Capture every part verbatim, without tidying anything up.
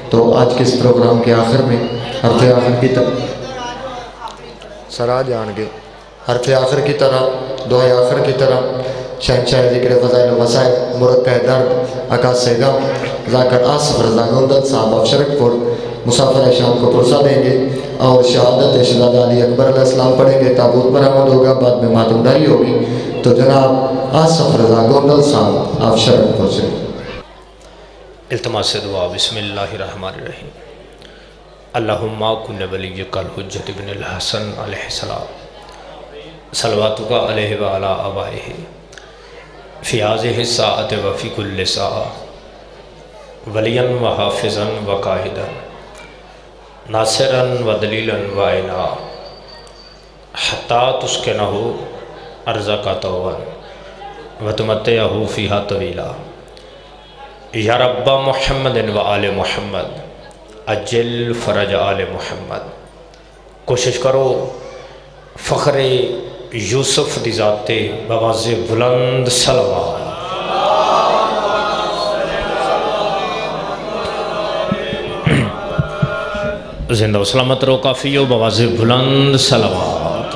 تو آج کے اس پروگرام کے آخر میں حرف آخر کی طرح سرا جان گے حرف آخر کی طرح دعائے آخر کی طرح شہنشاہ ذکر فضائل و وسائل مرقع درد عکاس سیگم ذاکر آصف رضا گوندل صاحب آف شرک پور مسافر شام کو پرسہ دیں گے اور شہادت شہزادہ علی اکبر علیہ السلام پڑھیں گے، تابوت برآمد ہوگا، بعد میں ماتم داری ہوگی۔ تو جناب آصف رضا گوندل صاحب آف شرک پور سے التماس دعا۔ بسم اللہ الرحمن الرحیم۔ اللہم کن ولیک الحجت ابن الحسن علیہ السلام صلواتک علیہ وعلی آبائہ فی هذه الساعة وفی کل ساعة ولیا و حافظا و قائدا ناصرا و دلیلا و عینا حتی تسکنہ ارضک طوعا و تمتعہ فیہا طویلا یا رب محمد و آل محمد اجل فرج آل محمد۔ کوشش کرو فخر یوسف دی ذات بواز بلند صلوات۔ زندہ و سلامت رو کافی ہو بواز بلند صلوات۔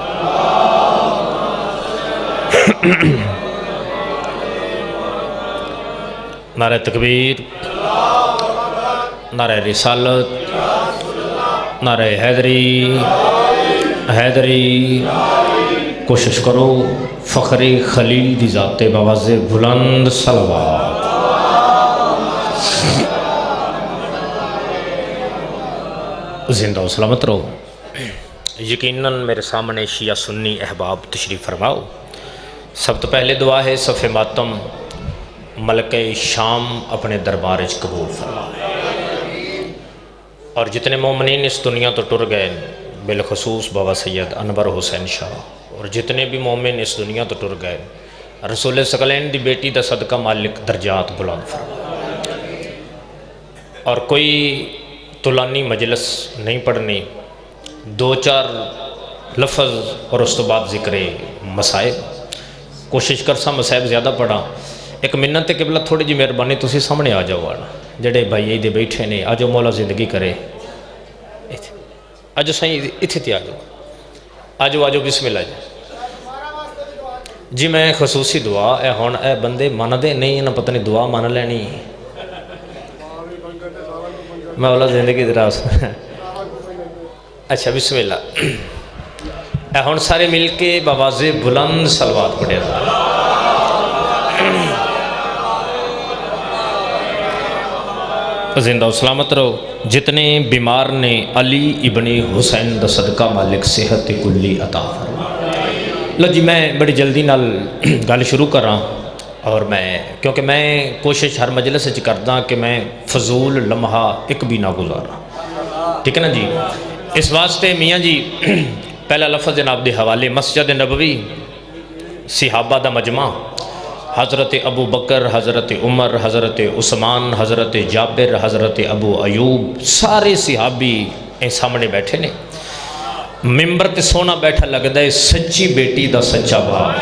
نعرہ تکبیر، نعرہ رسالت، نعرہ حیدری حیدری۔ کوشش کرو فخر خلیل دی ذات بواز بلند صلوات۔ زندہ و سلامت رہو۔ یقیناً میرے سامنے شیعہ سنی احباب تشریف فرماؤ۔ سب تو پہلے دعا ہے صف ماتم ملکہ شام اپنے دربارج قبول فرمائے، اور جتنے مومنین اس دنیا تو ٹر گئے بالخصوص بابا سید انور حسین شاہ، اور جتنے بھی مومن اس دنیا تو ٹر گئے رسول ثقلین دی بیٹی دا صدقہ مالک درجات بلند فرمائے۔ اور کوئی طولانی مجلس نہیں پڑھنی، دو چار لفظ اور اس تو بعد ذکر مسائب۔ کوشش کر سا مسائب زیادہ پڑھا۔ ایک منت قبلہ تھوڑی جی مہربانی تسی سامنے آ جاؤ آنا جڑے بھائی دے بیٹھے نے، آجو مولا زندگی کرے، آجو سائیں اتھے تھی آجو آجو آجو بسم اللہ جی۔ جی میں خصوصی دعا اے ہون اے بندے مانا دے نہیں نہ پتہ نہیں دعا مانا لینی مولا زندگی دراز۔ اچھا بسم اللہ۔ اے ہون سارے مل کے بواز بلند صلوات پڑھے دار۔ زندہ و سلامت رہو۔ جتنے بیمار نے علی ابن حسین دا صدقہ مالک صحت کلی عطا فرمائے۔ لو جی میں بڑی جلدی نال گل شروع کر رہا اور میں کیونکہ میں کوشش ہر مجلس سے کردا کہ میں فضول لمحہ ایک بھی نہ گزارا، ٹھیک ہے نا جی۔ اس واسطے میاں جی پہلا لفظ جناب دے حوالے مسجد نبوی صحابہ دا مجمع، حضرت ابو بکر، حضرت عمر، حضرت عثمان، حضرت جابر، حضرت ابو ایوب، سارے صحابی اے سامنے بیٹھے نے۔ ممبر تے سونا بیٹھا لگتا ہے سچی بیٹی دا سچا باپ۔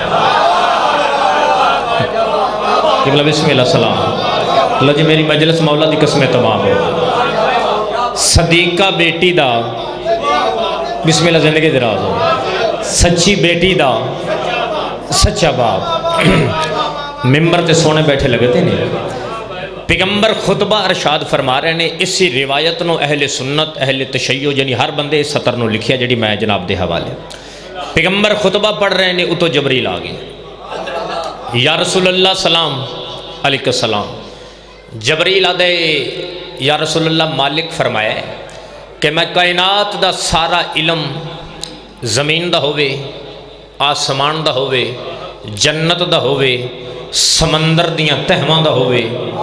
قبلہ بسم اللہ سلام۔ اللہ جی میری مجلس مولا دی قسمیں تمام ہو۔ صدیقہ بیٹی دا بسم اللہ زندگی دراز ہو، سچی بیٹی دا سچا باپ۔ ممبر تے سونے بیٹھے لگتے نہیں۔ پیغمبر خطبہ ارشاد فرما رہے ہیں، اسی روایت نو اہل سنت اہل تشیع یعنی ہر بندے اس سطر نو لکھیا جڑی میں جناب دے حوالے۔ پیغمبر خطبہ پڑھ رہے ہیں اتو جبریل آگئے، یا رسول اللہ سلام علیکہ السلام۔ جبریل آدھے یا رسول اللہ مالک فرمایا ہے کہ میں کائنات دا سارا علم زمین دا ہوئے، آسمان دا ہوئے، جنت دا ہوئے، سمندر دیاں تہواں دا ہوئے،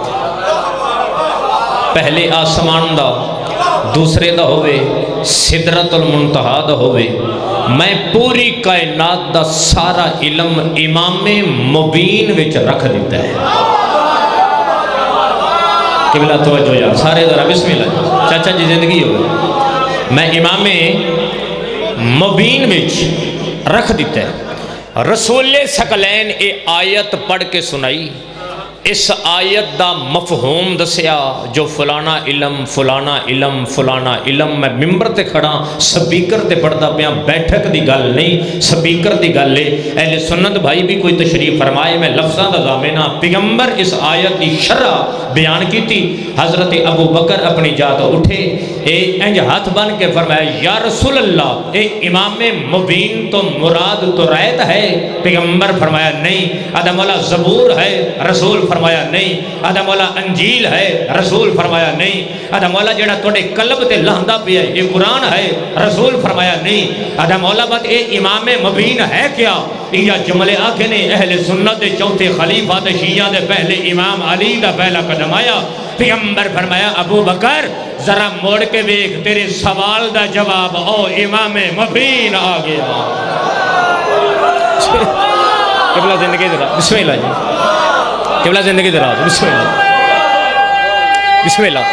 پہلے آسمان دا دوسرے دا ہوئے، سدرت المنتہا دا ہوئے، میں پوری کائنات دا سارا علم امام مبین وچ رکھ دیتا ہے۔ قبلہ توجہ یار سارے ذرا بسم اللہ چاچا جی زندگی ہوئے، میں امام مبین وچ رکھ دیتا ہے۔ رسول ثقلین اے آیت پڑھ کے سنائی، اس آیت دا مفہوم دسیا جو فلانا علم فلانا علم فلانا علم میں ممبر تے کھڑا سپیکر تے پڑھدا پیا بیٹھک دی گل نہیں سپیکر دی گل ہے اہل سنت بھائی بھی کوئی تشریف فرمائے میں لفظاں دا ضامنہ پیغمبر اس آیت دی شرح بیان کیتی حضرت ابو بکر اپنی جات اٹھے اے انج ہاتھ بن کے فرمایا یا رسول اللہ اے امام مبین تو مراد تو ریت ہے پیغمبر فرمایا نہیں آدھا مولا زبور ہے رسول فرمایا نہیں آدھا مولا انجیل ہے رسول فرمایا نہیں آدھا مولا جڑا توڑے قلب تے لہندہ پیا یہ قرآن ہے رسول فرمایا نہیں آدھا مولا بات اے امام مبین ہے کیا یہ جملے آکھے نے اہل سنت دے چوتھے خلیفہ دے شیعہ دے پہلے امام علی دا پہلا قدم آیا پیغمبر فرمایا ابو بکر ذرا موڑ کے بیک تیرے سوال دا جواب او امام مبین آ گیا قبلہ زندگی ذرا بسم اللہ جی قبلہ زندگی ذرا بسم اللہ بسم اللہ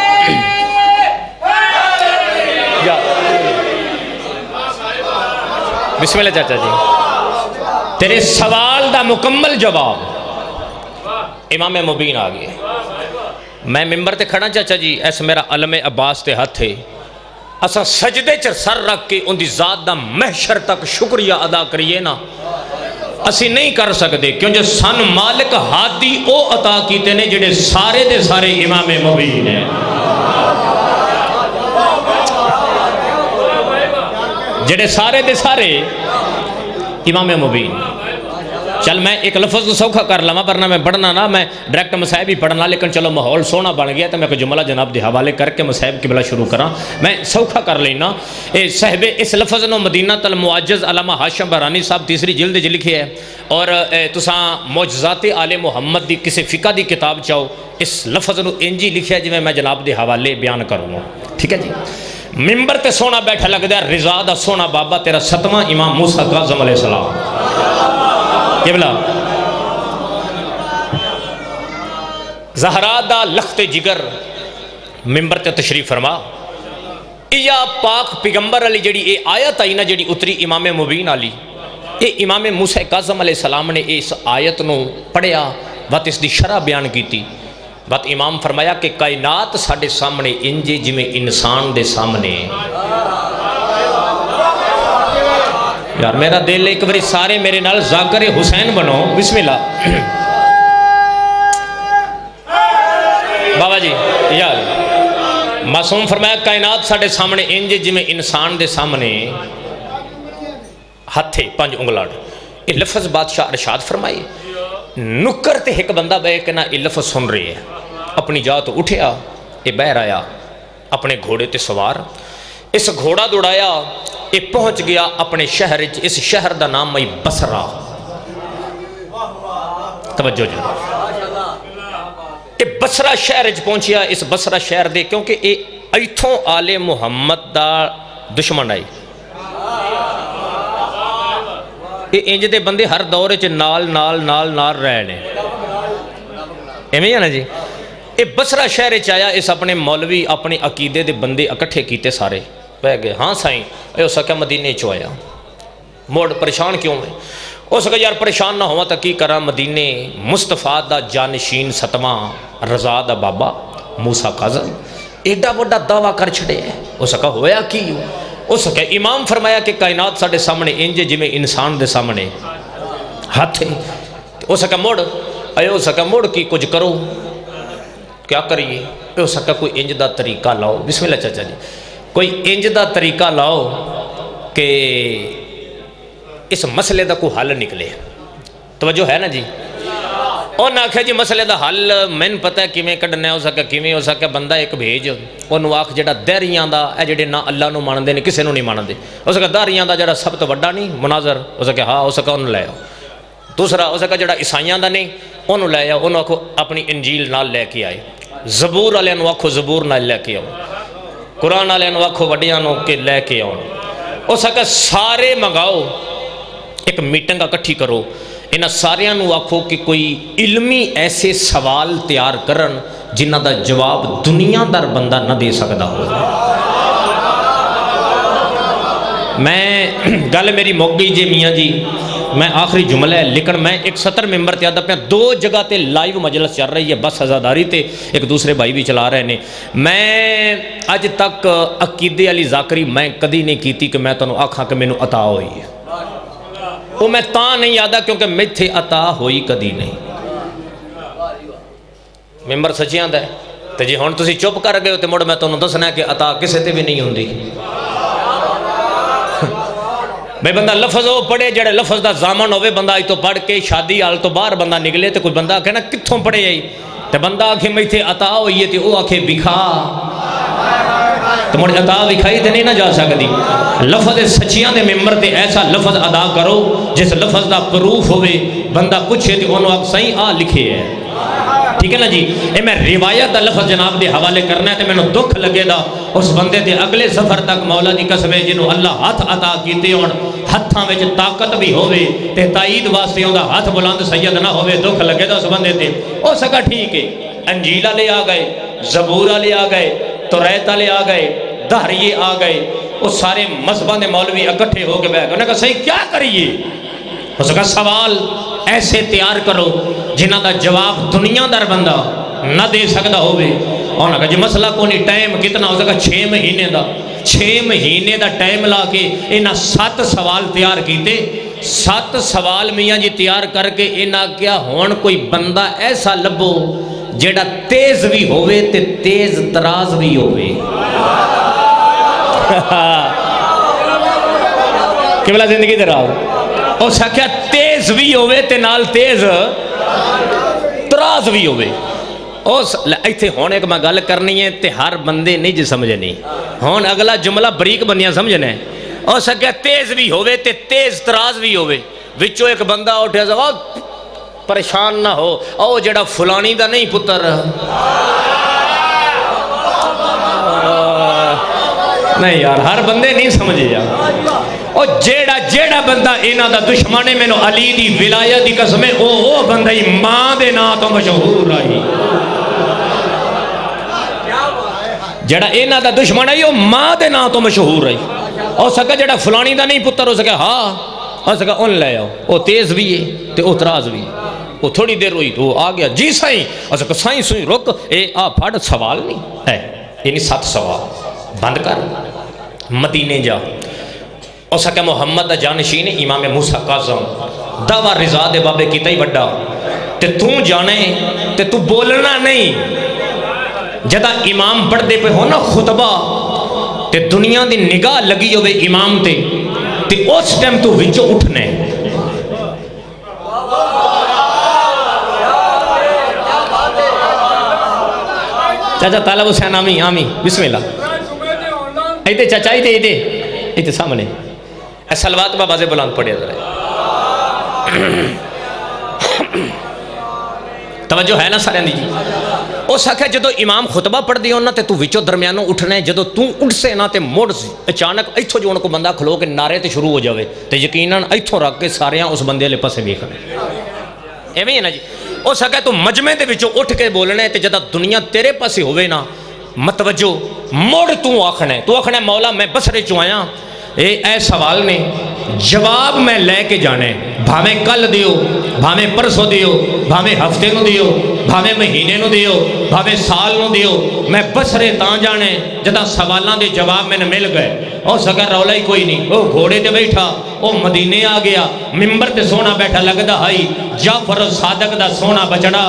بسم اللہ چاچا جی تیرے سوال دا مکمل جواب امام مبین آ گئے میں ممبر تے کھڑا چاچا جی ایسا میرا علم عباس تے ہاتھ ہے اسا سجدے چر سر رکھ کے ان دی ذات دا محشر تک شکریہ ادا کریے نا اسی نہیں کر سکتے کیونکہ سن مالک ہادی او عطا کیتے نے جڑے سارے دے سارے امام مبین ہیں جڑے سارے دے سارے امام مبین چل میں ایک لفظ سوکھا کر لما پرنا میں پڑھنا نا میں ڈائریکٹ مسائب ہی پڑھنا لیکن چلو ماحول سونا بن گیا تو میں کوئی جملہ جناب دے حوالے کر کے مسائب قبلہ شروع کرا میں سوکھا کر لینا اے صاحب اس لفظ نو مدینہ تل معجز علامہ ہاشم برانی صاحب تیسری جلد جی لکھے ہے اور تساں معجزات آل محمد دی کسی فقہ دی کتاب چاہو اس لفظ نو انجی لکھے ہے جی میں جناب دے حوالے بیان کروں ٹھیک ہے جی ممبر تے سونا بیٹھا لگ دیا رضا دا سونا بابا تیرا ستواں امام موسیٰ کاظم علیہ السلام قبلہ زہرا دا لخت جگر ممبر تے تشریف فرما ایا پاک پیغمبر علی جڑی اے آیت آئی نا جڑی اتری امام مبین علی اے امام موسیٰ کاظم علیہ السلام نے اس آیت نو پڑھیا بات اس دی شرح بیان کی تھی بات امام فرمایا کہ کائنات ساڑھے سامنے انجے جمیں انسان دے سامنے یار میرا دل ایک بری سارے میرے نال ذاکر حسین بنو بسم اللہ بابا جی یار معصوم فرمایا کائنات ساڑھے سامنے انجے جمیں انسان دے سامنے ہتھے پانچ انگلاڑ یہ لفظ بادشاہ ارشاد فرمائی نکر تے ایک بندہ بے کہ نا یہ لفظ سن رہی ہے اپنی جات اٹھیا یہ بہر آیا اپنے گھوڑے تے سوار اس گھوڑا دوڑایا یہ پہنچ گیا اپنے شہر اس شہر دا نام میں بصرہ توجہ جو یہ بصرہ شہر پہنچیا اس بصرہ شہر دے کیونکہ یہ ایتھوں آل محمد دا دشمن آئی یہ انج دے بندے ہر دورے چ نال نال نال نال رہنے ایمیں ہے نا جی یہ بصرہ شہر چایا اس اپنے مولوی اپنے عقیدے دے بندے اکٹھے کیتے سارے بہ گئے ہاں سائیں اے ہو سکا مدینے چو آیا موڑ پریشان کیوں ہے ہو سکا یار پریشان نہ ہوا تا کی کرا مدینے مصطفیٰ دا جانشین ستماں رضا دا بابا موسیٰ کاظم ایڈا بڑا دعویٰ کر چھڑے ہے ہو سکا ہویا کی ہو سکا امام فرمایا کہ کائنات ساڑھے سامنے انجے جمیں انسان دے سامنے ہاتھ ہے ہو سکا موڑ اے ہو سکا موڑ کی کچھ کرو کیا کریے اے ہو سکا کوئی انج دا طریقہ لاؤ بسم اللہ چاچا جی کوئی انج دا طریقہ لاؤ کہ اس مسئلے دا کوئی حل نکلے توجہ ہے نا جی اور نہ آکھے جی مسئلے دا حل میں پتہ ہے کیمیں کڑھنے ہو سکا کیمیں ہو سکا بندہ ایک بھیج انہوں آکھ جڑا دہریاں دا اے جڑے نہ اللہ نو ماندے نہیں کسے نو نہیں ماندے ہو سکا دہریاں دا جڑا سب تو وڈا نہیں مناظر ہو سکا ہاں ہو سکا انہوں لے آؤ دوسرا ہو سکا جڑا عیسائیاں دا نہیں انہوں لے آؤ انہوں آکھو اپنی انجیل نال لے کے آئے زبور والے انہوں آکھو زبور نال لے کے آؤ قرآن والے انہوں آکھو وڈیاں نو کے لے کے آؤ ہو سکا سارے منگاؤ ایک میٹنگ اکٹھی کرو انہاں ساریاں نو آکھو کہ کوئی علمی ایسے سوال تیار کرن جنہ دا جواب دنیا در بندہ نہ دے سکتا ہو میں گل میری موگی جی میاں جی میں آخری جملہ ہے لیکن میں ایک سطر ممبر تے آدھا پہ دو جگہ تے لائیو مجلس چل رہی ہے بس ازاداری تے ایک دوسرے بھائی بھی چلا رہے ہیں. میں اج تک عقیدے علی ذاکری میں کدی نہیں کیتی کہ میں تنوں آکھاں کہ مینوں عطا ہوئی ہے. وہ میں تاں نہیں یادا کیونکہ میتھے عطا ہوئی کدی نہیں. ممبر سچیاں دا ہے تے جی ہن تسی چپ کر گئے ہو تے مڑ میں تنوں دسنا ہے کہ عطا کسے تے بھی نہیں ہوندی. بھئی بندہ لفظ ہو پڑھے جڑے لفظ دا زامن ہوئے بندہ آئی تو پڑھ کے شادی آل تو باہر بندہ نکلے تے کوئی بندہ آکھے نا کتھوں پڑھے آئی تے بندہ آکھے میں تھے عطا ہوئی ہے تے او آکھے بکھا تو مجھے عطا بکھائی تے نہیں نہ جا سکتی. لفظ سچیاں دے ممبر تے ایسا لفظ ادا کرو جس لفظ دا پروف ہوئے بندہ پوچھے تے انہوں آکھ صحیح آ لکھے ہے. ٹھیک ہے نا جی. اے میں روایت دا لفظ جناب دے حوالے کرنا ہے تے میں نے دکھ لگے دا اس بندے دے اگلے سفر تک مولا دی قسم ہے جنہوں اللہ ہاتھ عطا کیتے ہون ہتھاں وچ طاقت بھی ہوئے تے تائید واسطے ہوندا ہاتھ بلند سید نہ ہوئے. دکھ لگے دا اس بندے تے او سکا ٹھیک ہے. انجیلہ لے آ گئے, زبورہ لے آ گئے, توریتہ لے آ گئے, دہریے آ گئے, وہ سارے مذہباں دے مولوی اکٹھے ہو کے بیٹھ گئے. انہوں نے کہا صحیح کیا کریے؟ اس کا سوال ایسے تیار کرو جنہ دا جواب دنیا در بندہ نہ دے سکتا ہوئے. انہوں نے کہا جی مسئلہ کونی ٹائم کتنا ہو سکا چھ مہینے دا چھ مہینے دا ٹائم لا کے انہاں سات سوال تیار کیتے. سات سوال میاں جی تیار کر کے انہاں کیا ہون کوئی بندہ ایسا لبو جیڑا تیز بھی ہوئے تے تیز تراز بھی ہوئے. قبلہ زندگی دے راو اور سکھیا تیز بھی ہوئے تے نال تیز تراز بھی ہوئے. ایتھے ہون ایک میں گل کرنی ہے تے ہر بندے نہیں جی سمجھنی. ہون اگلا جملہ بریک بنیاں سمجھنے اور سکھیا تیز بھی ہوئے تے تیز تراز بھی ہوئے. وچو ایک بندہ اٹھے زوا پریشان نہ ہو او جڑا فلانی دا نہیں پتر نہیں یار ہر بندے نہیں سمجھے یار. او جیڑا جیڑا بندہ اینا دا دشمنے میں نو علی دی ولایت دی قسمیں او او بندہ ہی ماں دے نا تو مشہور رہی. جیڑا اینا دا دشمن ہے او ماں دے نا تو مشہور رہی. او سکا جیڑا فلانی دا نہیں پتر ہو سکا ہاں او سکا ان لے آؤ او تیز بھی ہے تے او تراز بھی ہے. وہ تھوڑی دیر ہوئی تو وہ آ گیا جی سائیں او سکا سائیں سوئی رک اے آ پھڑ سوال نہیں ہے یعنی سات سوال بند کر مدینے جا. او سکا محمد دا جانشین امام موسیٰ قاسم دعویٰ رضا دے بابے کی تی بڑا تے تو جانے تے تو بولنا نہیں. جدا امام پڑھ دے پہ ہونا خطبہ تے دنیا دی نگاہ لگی ہوئے امام تے تے اس ٹیم تو وچو اٹھنے. چاچا طالب حسین آمی آمی بسم اللہ ایتے چاچا ایتے ایتے ایتے سامنے اے سلوات بابا سے بلند پڑھے ذرا توجہ ہے نا سارے دی جی. او سکھے جدو امام خطبہ پڑھ دی ہونا تے تو وچو درمیانوں اٹھنے جدو تو اٹھ سے نا تے موڑ سی اچانک ایتھو جو ان کو بندہ کھلو کے نعرے تے شروع ہو جاوے تے یقیناً ایتھو رکھ کے ساریاں اس بندے لے پاسے بیکھنے ایویں ہے نا جی. او سکھے تو مجمع دے وچو اٹھ کے بولنے تے جدا دنیا تیرے پاسے ہوئے نا متوجہ موڑ تو آکھنے تو آکھنے مولا میں بسرے چو آیا اے اے سوال نے جواب میں لے کے جانے بھامیں کل دیو بھامیں پرسو دیو بھامیں ہفتے نو دیو بھامیں مہینے نو دیو بھامیں سال نو دیو میں بسرے تاں جانے جدا سوالان دے جواب میں نے مل گئے. او سکر رولا ہی کوئی نہیں او گھوڑے تے بیٹھا او مدینے آ گیا ممبر تے سونا بیٹھا لگدا ہائی جعفر صادق دا سونا بچڑا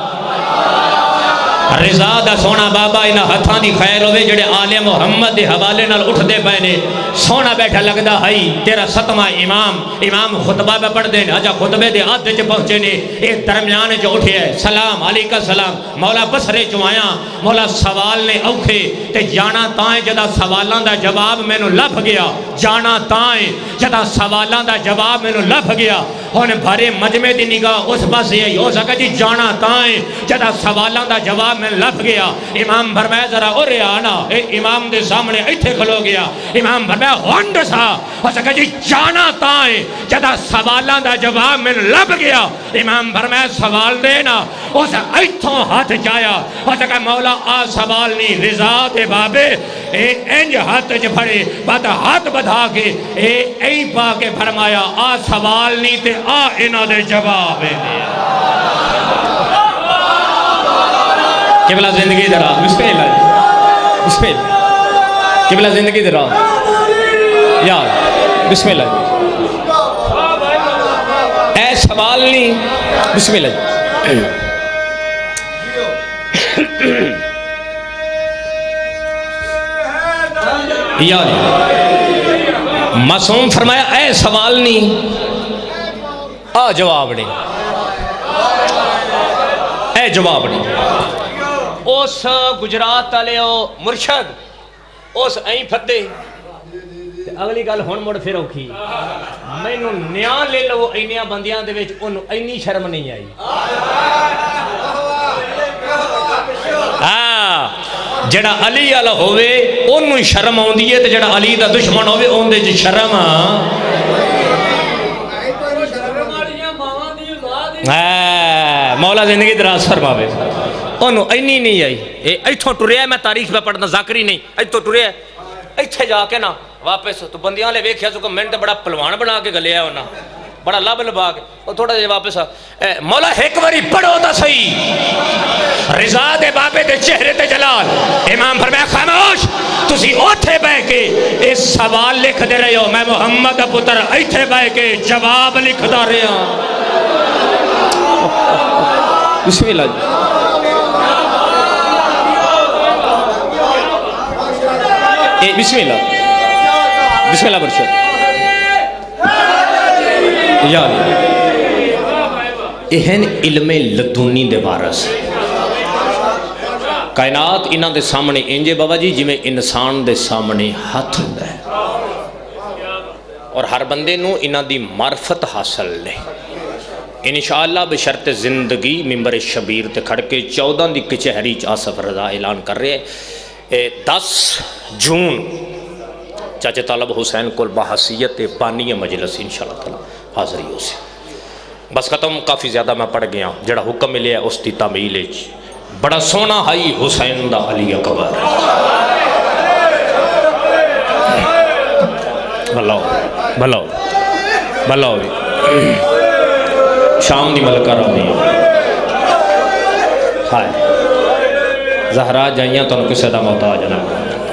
رضا دا سونا بابا انہا ہتھاں دی خیر ہوئے جڑے آل محمد دے حوالے نال اٹھ دے پہنے سونا بیٹھا لگدا ہائی تیرا ستمہ امام امام خطبہ پہ پڑھ دے آجا خطبے دے آدھے چے پہنچے نے ایک درمیانے جو اٹھے ہے سلام علیکہ سلام مولا بسرے جو آیا مولا سوال نے اوکھے تے جانا تائیں جدا سوالان دا جواب میں نو لپھ گیا جانا تائیں جدا سوالان دا جواب میں نو لپھ گیا ہونے بھارے مجمع دی نگاہ اس پاس یہی ہو سکا جی جانا تائیں جدا سوالان دا جواب میں لپھ گیا. امام بھرمائے ذرا اور آنا اے امام دے سامنے ایتھے کھلو گیا امام بھرمائے ہونڈ سا ہو سکا جی جانا تائیں جدا سوالان دا جواب میں لپھ گیا. امام بھرمائے سوال دینا ہو سکا ایتھوں ہاتھ جایا ہو سکا مولا آ سوال نہیں رضا دے بابے اے انج ہاتھ چ پھڑے بات ہاتھ بدھا کے اے ای پا کے فرمایا آ سوال نہیں تے آ انہاں دے جواب ہے قبلہ زندگی دراز بسم اللہ بسم اللہ قبلہ زندگی دراز یار بسم اللہ اے سوال نہیں بسم اللہ یار معصوم فرمایا اے سوال نہیں آ جواب نہیں اے جواب نہیں اس گجرات والے مرشد اس این پھدے اگلی گل ہن مڑ پھر اوکھی مینوں نیاں لے لو اینیاں بندیاں دے وچ اونوں اینی شرم نہیں آئی ہاں جڑا علی والا ہووے اونوں شرم آوندی ہے تے جڑا علی دا دشمن ہووے اون دے وچ شرم ہاں مولا زندگی دراز فرماوے انہوں اینی نہیں آئی اے ایتھوں ٹریا میں تاریخ پہ پڑھنا ذاکری نہیں ایتھوں ٹریا ایتھے جا کے نا واپس تو بندیاں لے ویکھیا سو کہ میں نے بڑا پلوان بنا کے گلیا ہونا بڑا لب لبا کے اور تھوڑا جے واپس مولا ایک باری پڑھو تا صحیح رضا دے بابے دے چہرے تے جلال امام فرمایا خاموش تسی اوتھے بہ کے اس سوال لکھ دے رہے ہو میں محمد پتر ایتھے بہ کے جواب لکھ دا رہے ہوں بسم اللہ جی اے بسم اللہ بسم اللہ برشد یعنی اہن علم لدونی دے وارث کائنات انہاں دے سامنے انجے بابا جی جی میں انسان دے سامنے ہاتھ ہوندا ہے اور ہر بندے نو انہاں دی معرفت حاصل لے انشاءاللہ بشرط زندگی ممبر شبیر تے کھڑ کے چودہ دی کچہری آصف رضا اعلان کر رہے ہیں دس جون چاچے طالب حسین کل بحثیت بانی مجلس انشاءاللہ تعالی حاضری ہو سے بس ختم کافی زیادہ میں پڑھ گیا جڑا حکم ملے ہے اس دی تعمیل بڑا سونا ہائی حسین دا علی اکبر بھلاؤ بھلاؤ بھلاؤ شام دی ملکہ رہنی ہائے زہرا جائیاں تو ان کو صدا محتاج نہ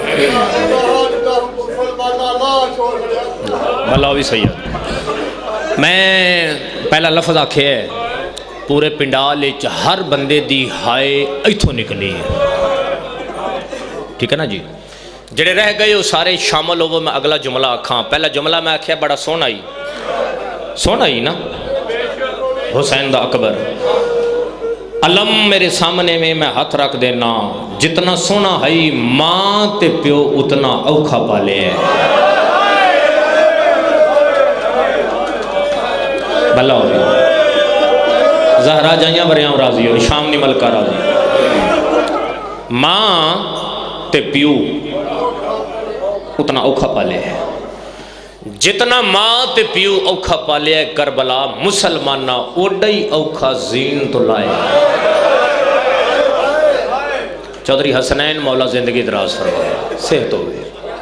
بھلا بھی سید میں پہلا لفظ آکھے ہے پورے پنڈال اچ ہر بندے دی ہائے ایتھوں نکلی ہے ٹھیک ہے نا جی جڑے رہ گئے وہ سارے شامل ہو میں اگلا جملہ آکھاں پہلا جملہ میں آکھیا بڑا سونا ہی سونا ہی نا حسین دا اکبر علم میرے سامنے میں میں ہاتھ رکھ دینا جتنا سونا ہے ماں تے پیو اتنا اوکھا پالے ہے بھلا ہو گیا زہرا جائیاں بریاں راضی ہو شام نی ملکہ راضی ماں تے پیو اتنا اوکھا پالے ہے جتنا ماں تے پیو اوکھا پالے ہے کربلا مسلمانہ اوڈائی اوکھا زین تو لائے چودھری حسنین مولا زندگی دراز فرمائے صحت ہوئے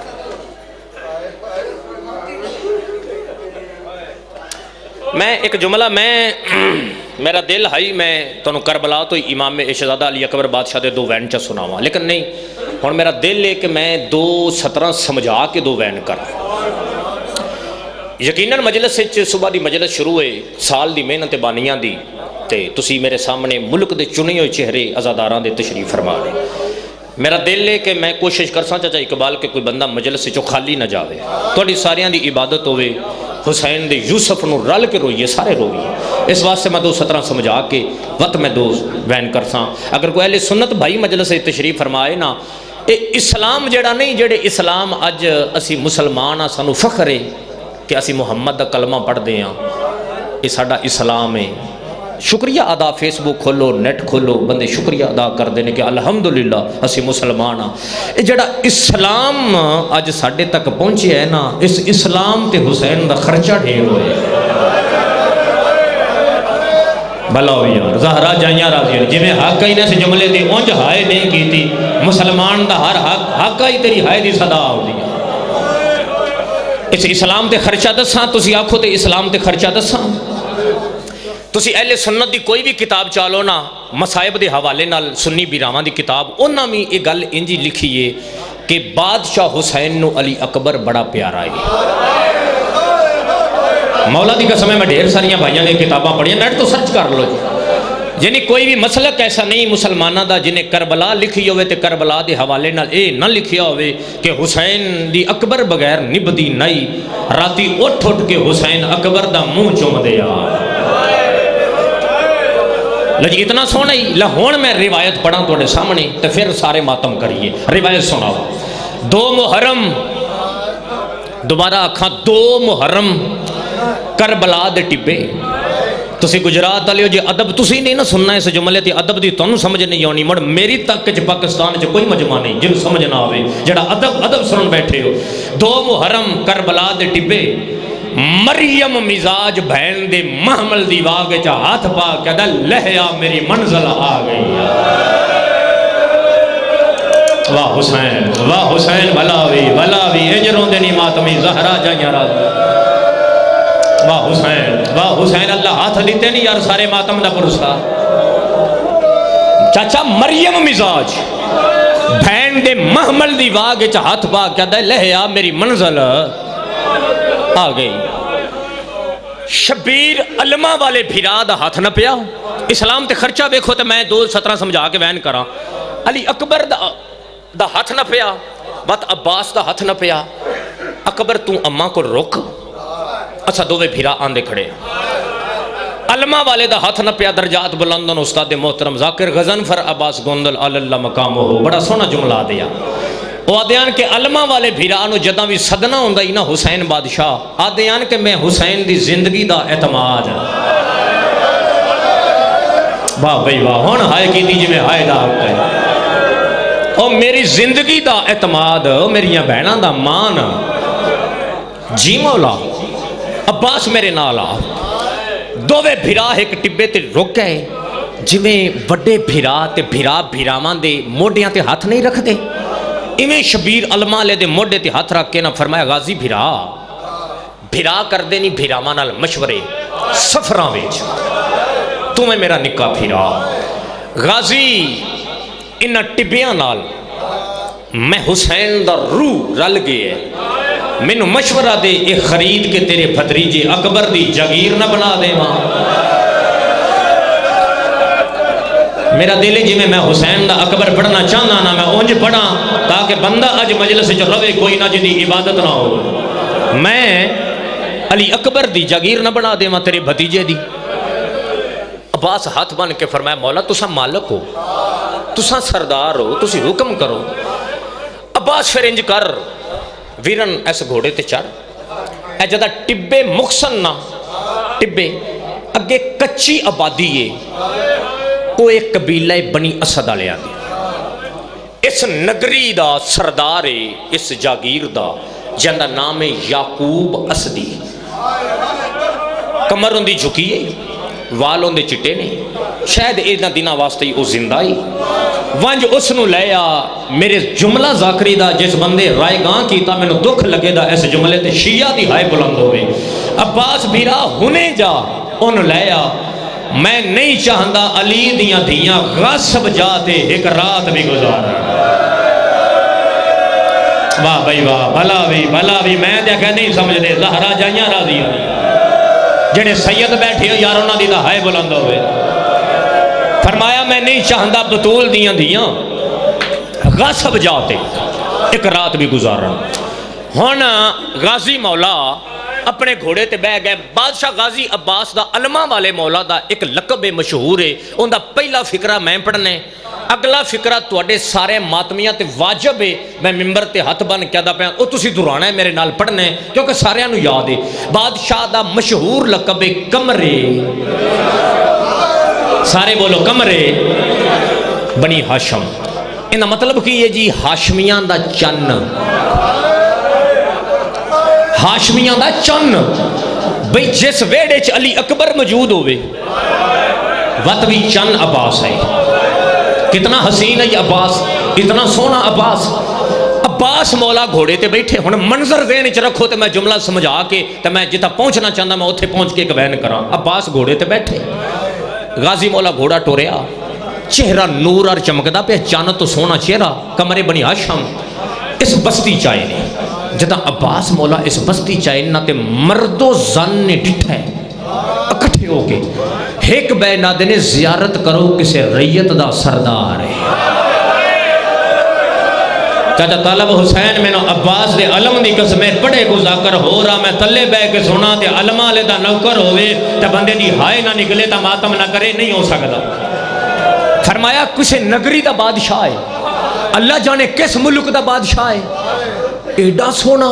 میں ایک جملہ میں میرا دل ہائی میں تنہوں کربلا تو امام شہزادہ علی اکبر بادشاہ دے دو وین چا سنا ہوا لیکن نہیں اور میرا دل لے کہ میں دو سترہ سمجھا کے دو وین کر یقیناً مجلس سے صبح دی مجلس شروع ہوئے سال دی محنت بانیاں دی تے تسی میرے سامنے ملک دے چنے ہوئے چہرے عزاداراں دے تشریف فرما دے میرا دل لے کہ میں کوشش کرساں چاچا اقبال کے کوئی بندہ مجلس سے چو خالی نہ جاوے توڑی ساریاں دی عبادت ہوئے حسین دے یوسف نو رل کے روئیے سارے روئیے اس واسطے میں دو سترہ سمجھا کے وقت میں دو وین کرساں اگر کوئی اہل سنت بھائی مجلس سے تشریف فرمائے نا اے اسلام جڑا نہیں جڑے اسلام اج اسی مسلمان ہاں سانو فخر ہے کہ اسی محمد دا کلمہ پڑھ دے ہیں یہ ساڑا اسلام ہے شکریہ ادا فیس بک کھولو نیٹ کھولو بندے شکریہ ادا کر دینے کہ الحمدللہ اسی مسلمان ہاں یہ جڑا اسلام آج ساڑھے تک پہنچے ہے نا اس اسلام تے حسین دا خرچہ ڈھیر ہوئے بھلا ہوئی یار زہرا جائیاں راضی جی میں حق ہی نے سے جملے دی اونج ہائے نہیں کی تھی مسلمان دا ہر حق حق ہی تیری ہائے دی صدا ہو دی اس اسلام تے خرچہ دساں تسی آکھو تے اسلام تے خرچہ دساں تسی اہل سنت دی کوئی بھی کتاب چالو نا مصائب دے حوالے نال سنی بیراواں دی کتاب انہاں میں یہ گل انجی لکھیے کہ بادشاہ حسین نو علی اکبر بڑا پیارا ہے مولا دی قسم ہے میں ڈھیر ساریاں بھائیاں نے کتاباں پڑھی ہیں نیٹ تو سرچ کر لو جی یعنی کوئی بھی مسلک ایسا نہیں مسلمانہ دا جنہیں کربلا لکھی ہوئے تے کربلا دے حوالے نال اے نہ لکھیا ہوئے کہ حسین دی اکبر بغیر نبدی نئی راتی اٹھ اٹھ کے حسین اکبر دا منہ چوم دیا لجی اتنا سونا ہی لہون میں روایت پڑھا توڑے سامنے تے پھر سارے ماتم کریے روایت سناؤ دو محرم دوبارہ آکھاں دو محرم کربلا دے ٹبے تسی گجرات والے ہو جی ادب تسی نہیں نہ سننا اس جملے تے ادب دی تانوں سمجھ نہیں آنی مڑ میری تک چ پاکستان چ کوئی مجمع نہیں جن سمجھ نہ آوے جڑا ادب ادب سنن بیٹھے ہو دو محرم کربلا دے ٹبے مریم مزاج بہن دے محمل دی واگ چ ہاتھ پا کے دا لہیا میری منزل آ گئی واہ حسین واہ حسین بھلاوی بھلاوی اجروں دے نہیں ماتمی زہرا جائیاں راضی واہ حسین واہ حسین اللہ ہاتھ لیتے نہیں یار سارے ماتم دا پرسا چاچا مریم مزاج بہن دے محمل دی واگ چا ہاتھ پا کیا دے لہیا میری منزل آ گئی شبیر علمہ والے بھیرا دا ہاتھ نہ پیا اسلام تے خرچہ بیکھو تے میں دو سترہ سمجھا کے وین کرا علی اکبر دا, دا ہاتھ نہ پیا بات عباس دا ہاتھ نہ پیا اکبر تو اماں کو روک اچھا دووے بھیرا آندے کھڑے علمہ والے دا ہاتھ نہ پیا درجات بلندن استاد محترم ذاکر غزنفر عباس گوندل اللہ مقام ہو بڑا سونا جملہ دیا وہ آدھیان کہ علمہ والے بھیرانو جدہ بھی صدنہ ہوندہ ہی نا حسین بادشاہ آدھیان کہ میں حسین دی زندگی دا اعتماد واہ بھئی واہ ہون ہائے کی دیجی میں ہائے دا آتا ہے او میری زندگی دا اعتماد او میری بہنہ دا مان جی مولا عباس میرے نالا دووے بھیرا ایک ٹبے تے رک گئے جویں وڈے بھیرا تے بھیرا بھیرامان دے موڈیاں تے ہاتھ نہیں رکھ دے ایویں شبیر علماء لے دے موڈے تے ہاتھ رکھ کے نہ فرمایا غازی بھیرا بھیرا کر دے نہیں بھیرامان المشورے سفران ویچ تمہیں میرا نکا بھیرا غازی انہ ٹبیاں نال میں حسین دا روح رل گئے مینو مشورہ دے ایک خرید کے تیرے بھتریجے اکبر دی جگیر نہ بنا دے ماں میرا دل جی میں میں حسین دا اکبر پڑھنا چاہنا نہ میں اونج پڑھا تاکہ بندہ اج مجلس جو روے کوئی نہ جدی عبادت نہ ہو میں علی اکبر دی جگیر نہ بنا دے ماں تیرے بھتیجے دی عباس ہاتھ بن کے فرمایا مولا تسا مالک ہو تسا سردار ہو تسی حکم کرو عباس پھر انج کر ویرن ایسے گھوڑے تے چڑھ اے جدہ ٹبے مقصن نہ ٹبے اگے کچی آبادی ہے وہ ایک قبیلہ بنی اسد آلے آدھی اس نگری دا سردار اس جاگیر دا جندہ نام یعقوب اسدی کمر اندی جھکیے وال اندے چٹے نے شاید ایدہ دینا واسطے ہی او زندہ ہی وانج اس نو لیا میرے جملہ ذاکری دا جس بندے رائے گاں کیتا میں نو دکھ لگے دا ایسے جملے تے شیعہ دی ہائے بلند ہوئے عباس بھیرا ہونے جا ان لیا میں نہیں چاہندہ علی دیاں دیاں غصب جاتے ایک رات بھی گزارا واہ بھائی واہ بھلا بھی بھلا بھی میں دیکھا نہیں سمجھ دے زہرا جائیاں راضی ہوئی جڑے سید بیٹھے ہو یاروں نہ دیدہ ہائے بلند ہوئے فرمایا میں نہیں چاہندہ بطول دیاں دیاں غصب جاتے ایک رات بھی گزارا ہونا غازی مولا اپنے گھوڑے تے بہ گئے بادشاہ غازی عباس دا علماء والے مولا دا ایک لقب مشہور ہے ان دا پہلا فکرہ میں پڑھنے اگلا فکرہ توڑے سارے ماتمیاں تے واجب ہے میں ممبر تے ہاتھ بن کیا دا پہن او تسی درانا ہے میرے نال پڑھنے کیونکہ سارے انو یاد ہے بادشاہ دا مشہور لقب کمرے سارے بولو کمرے بنی ہاشم انہا مطلب کی یہ جی ہاشمیان دا چن ہاشمیان دا چن بھئی جس ویڑے چ علی اکبر موجود ہوئے وت بھی چند عباس ہے. کتنا حسین ہے یہ عباس, اتنا سونا عباس. عباس مولا گھوڑے تے بیٹھے. ہن منظر ذہن وچ رکھو تے میں جملہ سمجھا کے تے میں جتا پہنچنا چاہتا میں اوتھے پہنچ کے ایک بیان کراں. عباس گھوڑے تے بیٹھے, غازی مولا گھوڑا ٹوریا, چہرہ نور اور چمکدا پہ, چاند تو سونا چہرہ, کمرے بنی ہاشم. اس بستی چائے نے جدا عباس مولا اس بستی چائے نہ تے مرد و زن نے ڈٹھا ہے اکٹھے ہو کے ایک بے نادے نے زیارت کرو کسے ریت دا سردار ہے. چاچا طالب حسین میں نو عباس دے علم دی قسمیں پڑے گزاکر ہو رہا, میں تلے بے کے سونا تے علمہ لے دا نوکر ہوئے تے بندے دی ہائے نہ نکلے تا ماتم نہ کرے, نہیں ہو سکتا. فرمایا کسے نگری دا بادشاہ ہے, اللہ جانے کس ملک دا بادشاہ ہے, ایڈا سونا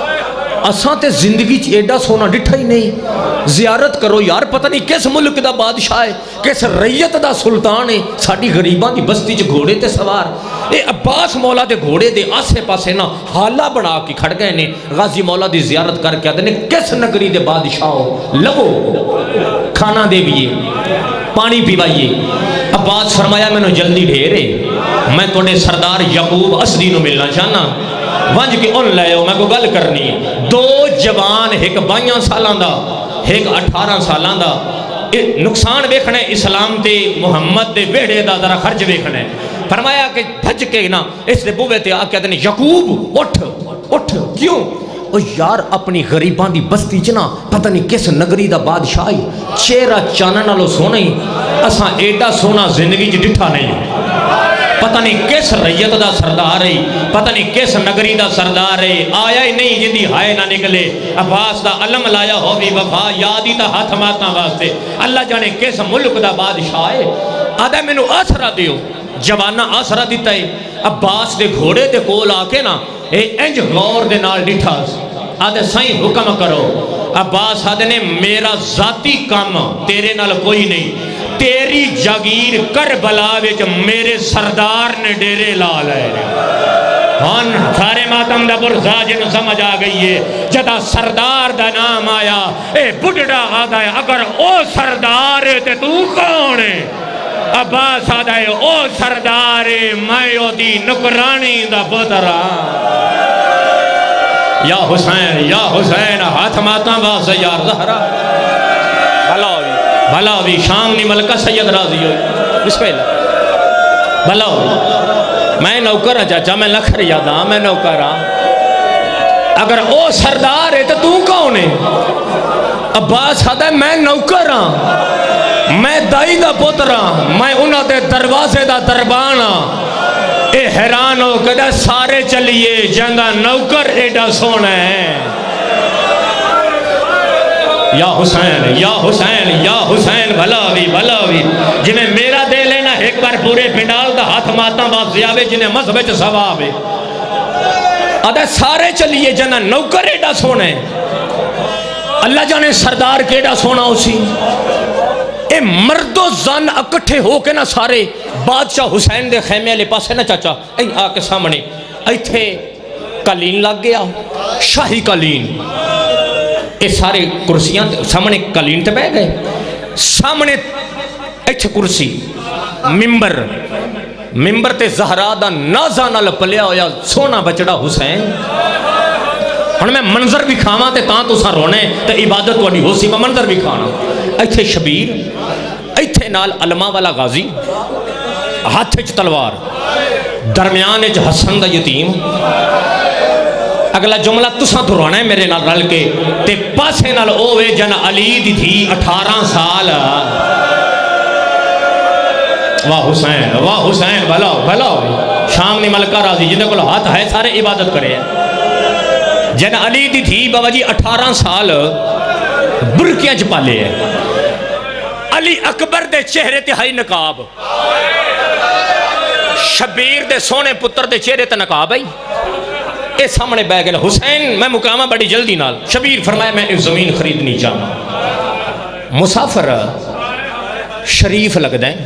اساں تے زندگی چ ایڈا سونا ڈٹھا ہی نہیں. زیارت کرو یار, پتہ نہیں کس ملک دا بادشاہ ہے, کس ریت دا سلطان ہے, ساڑی غریبان دی بستی چ گھوڑے تے سوار. اے عباس مولا دے گھوڑے دے آسے پاسے نا حالہ بنا کے کھڑ گئے نے. غازی مولا دی زیارت کر کے آدھے نے کس نگری دے بادشاہ ہو, لگو کھانا دے بیئے, پانی پیوائیے. عباس فرمایا میں نے جلدی ڈھیرے, میں توڑے سردار یعقوب اسدی نو ملنا چاہنا, ونج کے ان لے ہو میں کو گل کرنی. دو جوان ایک بائیاں سالان دا ایک اٹھارہ سالان دا, نقصان بیکھنے اسلام تے محمد دے بیڑے دا ذرا خرچ بیکھنے. فرمایا کہ بھج کے نا اس دے بوے تے آکے دنے یعقوب اٹھ اٹھ. کیوں؟ او یار اپنی غریبان دی بستی چنا پتہ نہیں کس نگری دا بادشاہی, چہرہ چانن والو سونا ہی, اساں ایڈا سونا زندگی چ ڈٹھا نہیں. پتہ نہیں کس ریت دا سردار ہے, پتہ نہیں کس نگری دا سردار ہے, آیا ہی نہیں جدی ہائے نہ نکلے. عباس دا علم لایا ہو بھی وفا, یادی تا ہاتھ ماتاں واسطے, اللہ جانے کس ملک دا بادشاہ ہے. آدھا میں نو آسرا دیو, جوانہ آسرا دیتا ہے. عباس دے گھوڑے دے کول آکے نا اے انج غور دے نال ڈٹھا, آدھے سائیں حکم کرو. عباس آدھے نے میرا ذاتی کام تیرے نال کوئی نہیں, تیری جاگیر کربلا وچ میرے سردار نے ڈیرے لا لائے. ہن سارے ماتم دا برزا جن سمجھ آ گئی ہے, جدا سردار دا نام آیا اے بڑھڑا آدھا ہے اگر او سردار ہے تے تو کون ہے. عباس آدھا ہے او سردار ہے میں او دی نکرانی دا پترا. یا حسین یا حسین ہاتھ ماتاں واسے یار زہرا بھلا ہوئی بھلا ہوئی. شام نی ملکہ سید راضی ہوئی, بسم اللہ. بھلا ہوئی, میں نوکر ہاں چاچا, میں لکھ ریادا میں نوکر ہاں, اگر او سردار ہے تو تو کون ہے. عباس آدھا ہے میں نوکر ہاں, میں دائی دا پتر ہاں, میں انہاں دے دروازے دا دربان ہاں. اے حیران ہو کدہ سارے چلیے جنگا نوکر ایڈا سونا ہے. یا حسین یا حسین یا حسین بھلا بھی بھلا بھی, جنہیں میرا دے لینا ایک بار پورے پنڈال دا ہاتھ ماتاں باز زیاوے جنہیں مذہب چ ثواب ہے. آدھا سارے چلیے جنہ نوکر ایڈا سونا ہے, اللہ جانے سردار کیڈا سونا اسی. اے مرد و زن اکٹھے ہو کے نا سارے بادشاہ حسین دے خیمے علی پاسے نا چاچا این آ کے سامنے ایتھے قالین لگ گیا, شاہی قالین. اے سارے کرسیاں سامنے قالین تے بہ گئے, سامنے ایتھے کرسی, ممبر ممبر تے زہرا دا نازا نال پلیا ہویا سونا بچڑا حسین. ہن میں منظر بھی کھاواں تے تاں تساں رونے تے عبادت والی ہو سی, میں منظر بھی کھانا. ایتھے شبیر, ایتھے نال علماء والا غازی, ہاتھ وچ تلوار, درمیان وچ حسن دا یتیم. اگلا جملہ تساں دہرانا ہے میرے نال رل کے, تے پاسے نال اوے جن علی دی تھی اٹھارہ سال. واہ حسین واہ حسین بھلا بھلا. شام نی ملکہ راضی جنہیں کو ہاتھ ہے سارے عبادت کرے ہیں. جن علی دی تھی بابا جی اٹھارہ سال برکیاں چ پالے ہیں. علی اکبر دے چہرے تے ہائی نقاب, شبیر دے سونے پتر دے چہرے تے نقاب ہے. اے سامنے بہ گئے حسین میں مقامہ بڑی جلدی نال. شبیر فرمایا میں ایک زمین خریدنی چاہنا. مسافر شریف لگ دیں,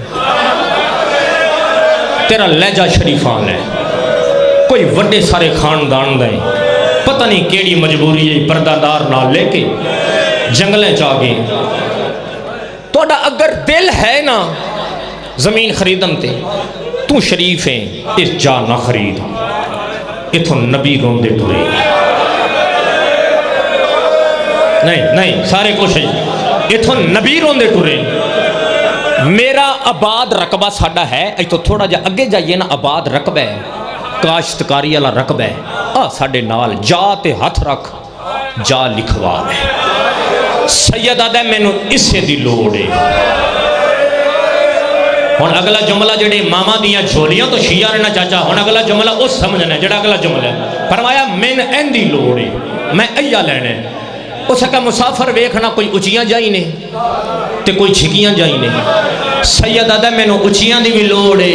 تیرا لہجہ شریفان ہے, کوئی وڈے سارے خاندان دیں, پتہ نہیں کیڑی مجبوری ہے پردہ دار نہ لے کے جنگلیں چاہ گئے. توڑا اگر دل ہے نا زمین خریدن تے تو شریف ہیں اس جا نہ خرید اتھو نبی روندے ٹرے نہیں نہیں سارے کوشش اتھو نبی روندے ٹرے میرا آباد رقبہ ساڑا ہے ایتھو تھوڑا جا اگے جائیے نا آباد رقبہ ہے کاشتکاری والا رقبہ ہے آ ساڑے نال جا تے ہاتھ رکھ جا لکھوا ہے سید آدھے میں نو اسے دی لوڑے ہون اگلا جملہ جڑے ماما دیاں جھولیاں تو شیعہ رہنا چاچا ہون اگلا جملہ اس سمجھنا ہے جڑا اگلا جملہ ہے فرمایا من این دی لوڑے میں ایا لینے اسے کہا مسافر ویکھنا کوئی اچیاں جائی نے تے کوئی چھکیاں جائی نے سید آدھے میں نو اچیاں دی بھی لوڑے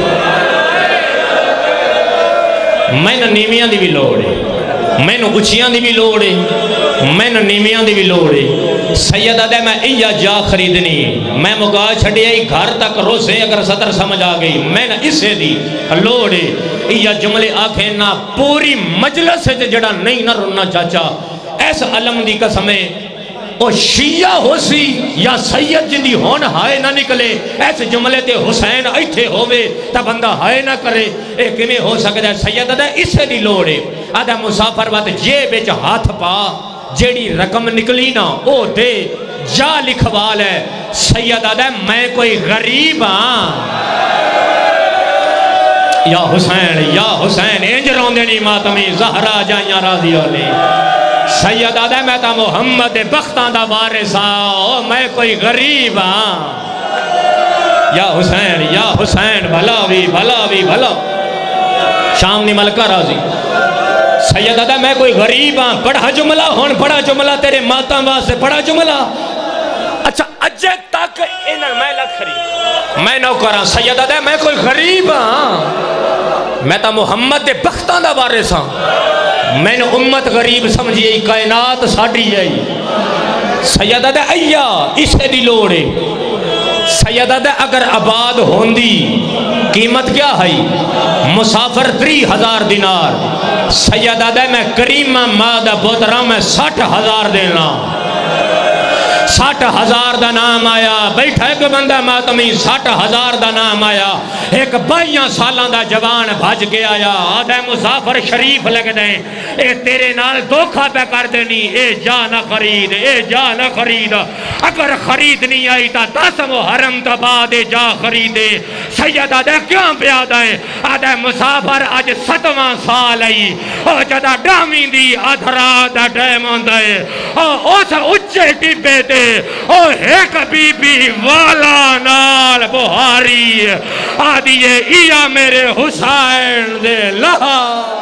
میں نو نیمیاں دی بھی لوڑے میں نو اچیاں دی بھی لوڑے میں نو نیمیاں دی بھی لوڑے سید آدھے میں ایا جا خریدنی میں مکا چھڑی آئی گھر تک روزے اگر صدر سمجھ آگئی میں نہ اسے دی لوڑے ایا جملے آکھیں نا پوری مجلس سے جڑا نہیں نہ رننا چاچا ایس علم دی قسمیں او شیعہ ہو سی یا سید جن دی ہون ہائے نہ نکلے ایسے جملے تے حسین ایتھے ہوئے تا بندہ ہائے نہ کرے اے کمیں ہو سکتا ہے سید آدھا اسے دی لوڑے آدھا مسافر بات جے بیچ ہاتھ پا جیڑی رقم نکلی نا او دے جا لکھوال ہے سید آدھا میں کوئی غریب ہاں یا حسین یا حسین انج روندے نہیں ماتمی زہرا جائیاں راضی ہولی سید آدھے میں تا محمد بختان دا وارث ہاں میں کوئی غریب ہاں یا حسین یا حسین بھلاوی بھلاوی بھلا شامنی ملکہ راضی سید آدھے میں کوئی غریب ہاں پڑھا جملہ ہون پڑھا جملہ تیرے ماتم واسے پڑھا جملہ اچھا اجے تک انہاں میں لکھری میں نوکر ہاں سید آدھے میں کوئی غریب ہاں میں تا محمد بختان دا وارث ہاں میں نے امت غریب سمجھی ای کائنات ساڑی ہے سید آدھے ایا اسے دی لوڑے سید آدھے اگر آباد ہوندی قیمت کیا ہے مسافر تری ہزار دینار سید آدھے میں کریمہ مادہ بودرہ میں ساٹھ ہزار دینا ساٹھ ہزار دا نام آیا بیٹھا ایک بندہ ماتمی ساٹھ ہزار دا نام آیا ایک بائیاں سالان دا جوان بھاج کے آیا آدھے مسافر شریف لگ دیں اے تیرے نال دھوکھا پہ کر دینی اے جا نہ خرید اے جا نہ خرید اگر خرید نہیں آئی تا دس محرم تباد جا خریدے سید آدھے کیوں پہ آدھے آدھے مسافر آج ستواں سال آئی او جدہ ڈامین دی ادھرا دا ڈیمون دے او اس اچھے ٹپے دے او ایک بی بی والا نال بہاری آدھیے ایا میرے حسین دے لہا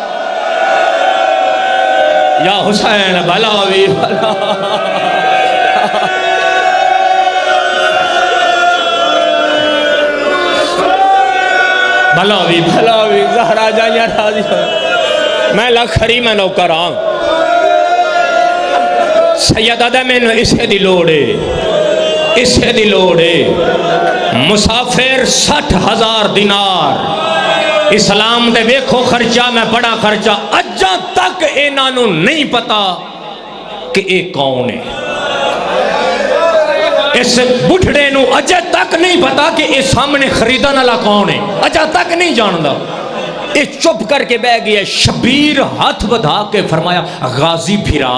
یا حسین بھلاوی بھلا بھلاوی بھلاوی زہرا جائیاں راضی میں لکھری میں نوکر آؤں سید آدھے میں نے اسے دی لوڑے اسے دی لوڑے مسافر سٹھ ہزار دینار اسلام دے ویکھو خرچہ میں بڑا خرچہ اجا تک انہوں نہیں پتا کہ اے کون ہے اس بٹھڑے نو اجا تک نہیں پتا کہ اے سامنے خریدن اللہ کون ہے اجا تک نہیں جاندہ اے چپ کر کے بہ گیا شبیر ہاتھ بدھا کے فرمایا غازی پھرا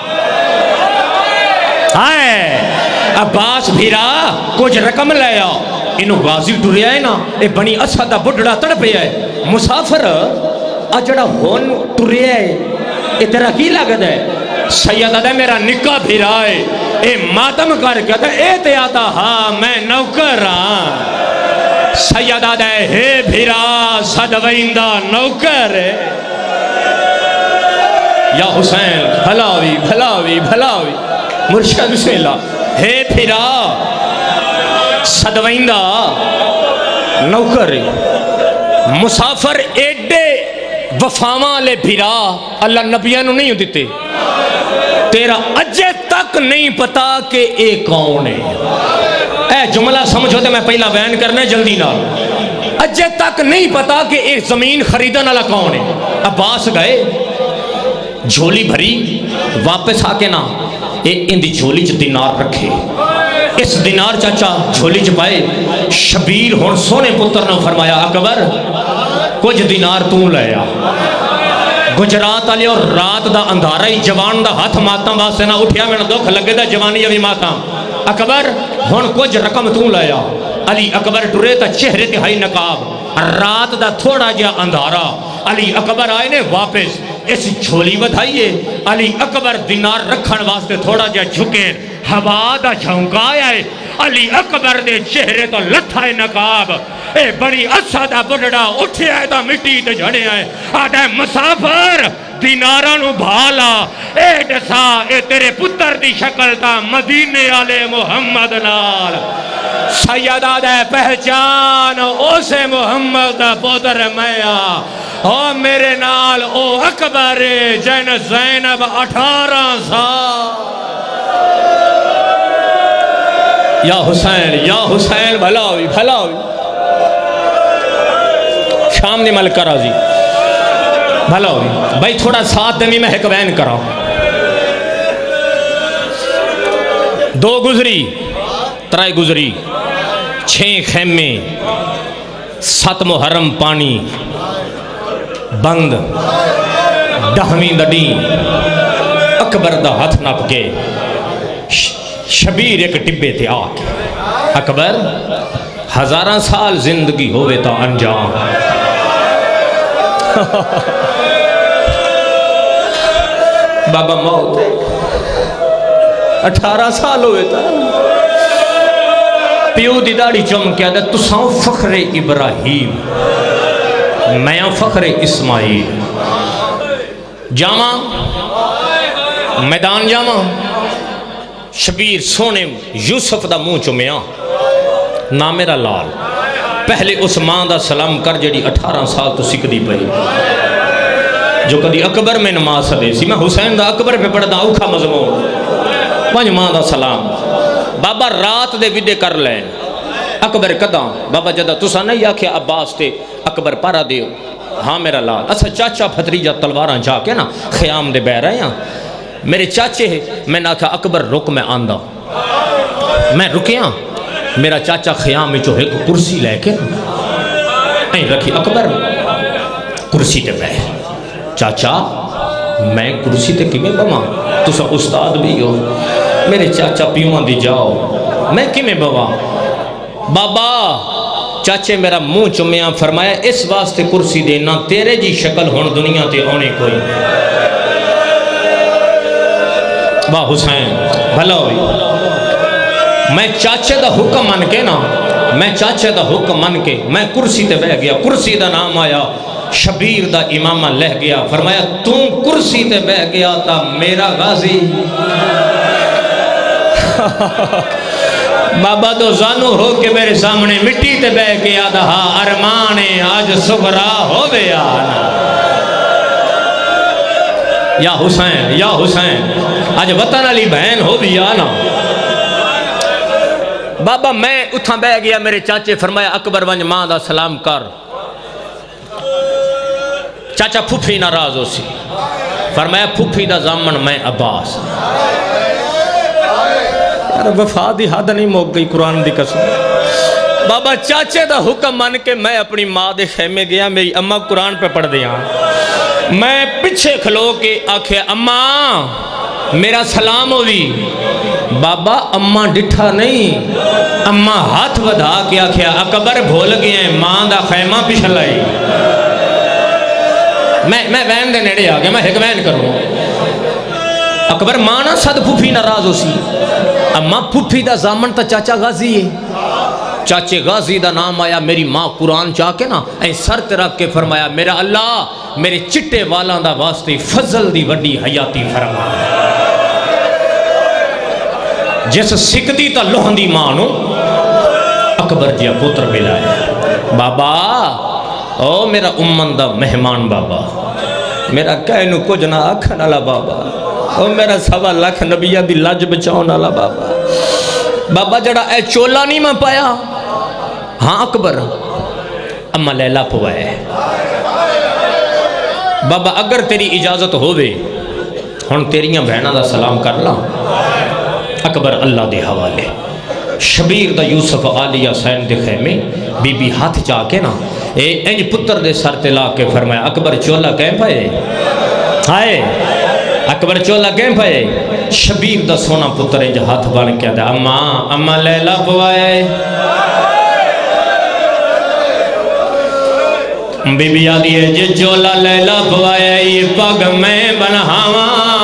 آئے عباس بھیرا کچھ رقم لیا انہوں غازی ٹوریا ہے نا اے بنی اسدہ بڑھڑا تڑپے ہے مسافر اجڑا ہون ٹوریا ہے اے تیرا کی لگت ہے سید آدھے میرا نکاح بھیرا ہے اے ماتم کر کے اے تے آتا ہاں میں نوکر ہاں سید آدھے ہے بھیرا صدویندہ نوکر ہے یا حسین بھلاوی بھلاوی بھلاوی مرشد بسم اللہ ہے پھرا صدویندہ نوکر مسافر ایڈے وفاواں لے پھرا اللہ نبیان نو نہیں دیتے تیرا اجے تک نہیں پتا کہ اے کون ہے اے جملہ سمجھو تے میں پہلا بیان کرنے جلدی نہ اجے تک نہیں پتا کہ اے زمین خریدن والا کون ہے عباس گئے جھولی بھری واپس آ کے نا اے ان دی جھولی چ دینار رکھے اس دینار چاچا جھولی چ پائے شبیر ہن سونے پتر نے فرمایا اکبر کچھ دینار تو لے آ گجرات والے اور رات دا اندھارا ہی جوان دا ہاتھ ماتاں واسطے نہ اٹھیا میں دکھ لگے دا جوانی ابھی ماتاں اکبر ہن کچھ رقم تو لے آ علی اکبر ٹرے تا چہرے تہائی نقاب رات دا تھوڑا جا اندھارا علی اکبر آئے نے واپس اس جھولی بدھائیے علی اکبر دینار رکھن واسطے تھوڑا جا جھکے ہوا دا جھونکا آئے علی اکبر دے چہرے تو لتھائے نقاب اے بڑی اسا دا بڑڑا اٹھے آئے دا مٹی تے جھڑے آئے آدھے مسافر دینارانو بھالا اے ڈسا اے تیرے پتر دی شکل تا مدینے آلے محمد نال سیدہ دے پہچان اسے محمد دا پتر میا او میرے نال او اکبر جن زینب اٹھارہ سال یا حسین یا حسین بھلا ہوئی بھلا ہوئی شام نے ملکہ راضی بھلا ہوئی بھائی تھوڑا ساتھ دمی میں حکوین کرا دو گزری ترائی گزری چھیں خیمے سات محرم پانی بند دہویں دڑی اکبر دا ہاتھ نپ کے شبیر ایک ٹبے تھے آکے اکبر ہزارہ سال زندگی ہوئے تا انجام بابا موت اٹھارہ سال ہوئے تا پیو دی داڑی چم کیا دا تساں فخر ابراہیم میں فخر اسماعیل جامع میدان جامع شبیر سونے یوسف دا منہ چمیا نا میرا لال پہلے اس ماں دا سلام کر جڑی اٹھارہ سال تو سکھ دی پئی جو کدی اکبر میں نماز دے سی میں حسین دا اکبر پہ پڑھدا اوکھا مضمون پنج ماں دا سلام بابا رات دے وڈے کر لین اکبر کداں بابا جدہ تسا نہیں آکھیا عباس تے اکبر پارا دیو ہاں میرا لال اسا چاچا بھتریجا تلواراں جا کے نا خیام دے بہ رہے ہیں میرے چاچے میں نہ کہا اکبر رک میں آندہ میں رکیاں میرا چاچا خیام میں جو ایک کرسی لے کے نہیں رکھی اکبر کرسی تے بہ چاچا میں کرسی تے کمیں بما تو سا استاد بھی ہو میرے چاچا پیوان دی جاؤ میں کمیں بما بابا چاچے میرا منہ چمیاں فرمایا اس واسطے کرسی دینا تیرے جی شکل ہون دنیا تے ہونے کوئی واہ حسین بھلا ہوئی میں چاچے دا حکم من کے نا میں چاچے دا حکم من کے میں کرسی تے بہ گیا کرسی دا نام آیا شبیر دا امامہ لہ گیا فرمایا تم کرسی تے بہ گیا تا میرا غازی بابا تو زانو ہو کے میرے سامنے مٹی تے بہ گیا دا ہاں ارمانے آج سغرا ہو گیا یا حسین یا حسین آج وطن علی بہن ہو بھی آنا بابا میں اتھا بہ گیا میرے چاچے فرمایا اکبر ونج ماں دا سلام کر چاچا پھوپھی ناراض ہو سی فرمایا پھوپھی دا زامن میں عباس یار وفا دی حد نہیں موک گئی قرآن دی قسم بابا چاچے دا حکم مان کے میں اپنی ماں دے خیمے گیا میری اماں قرآن پہ پڑھ دیا میں پچھے کھلو کے آکھے اماں میرا سلام ہوئی بابا اماں ڈٹھا نہیں اماں ہاتھ ودھا کے آکھے اکبر بھول گئے ہیں ماں دا خیمہ پچھلائی میں میں وین دے نیڑے آگیا میں حکمین کروں اکبر ماں نا صد پھوپھی ناراض ہو سی اماں پھوپھی دا زامن تا چاچا غازی ہے چاچے غازی دا نام آیا میری ماں قرآن چاہ کے نا اے سر ترک کے فرمایا میرا اللہ میرے چٹے والاں دا واسطے فضل دی وڈی حیاتی فرما جس سکتی تا لوہن دی مانو اکبر جیا پتر ملا ہے بابا او میرا امن دا مہمان بابا میرا کہنو کچھ نہ آکھن والا بابا او میرا سوا لاکھ نبیہ دی لج بچاؤن والا بابا بابا جڑا اے چولا نہیں میں پایا ہاں اکبر اما لیلہ پوائے بابا اگر تیری اجازت ہوئے ہن تیریاں بہنہ دا سلام کر لا اکبر اللہ دے حوالے شبیر دا یوسف آلی حسین دے خیمے بی بی ہاتھ جا کے نا اے انج پتر دے سر تے لا کے فرمایا اکبر چولا کہیں پائے ہائے اکبر چولا کہیں پائے شبیر دا سونا پتر انج ہاتھ بان کیا دا اماں اماں لیلہ پوائے بی بی آدھی ہے جی چولا لیلہ پوائے یہ پاگ میں بنہاواں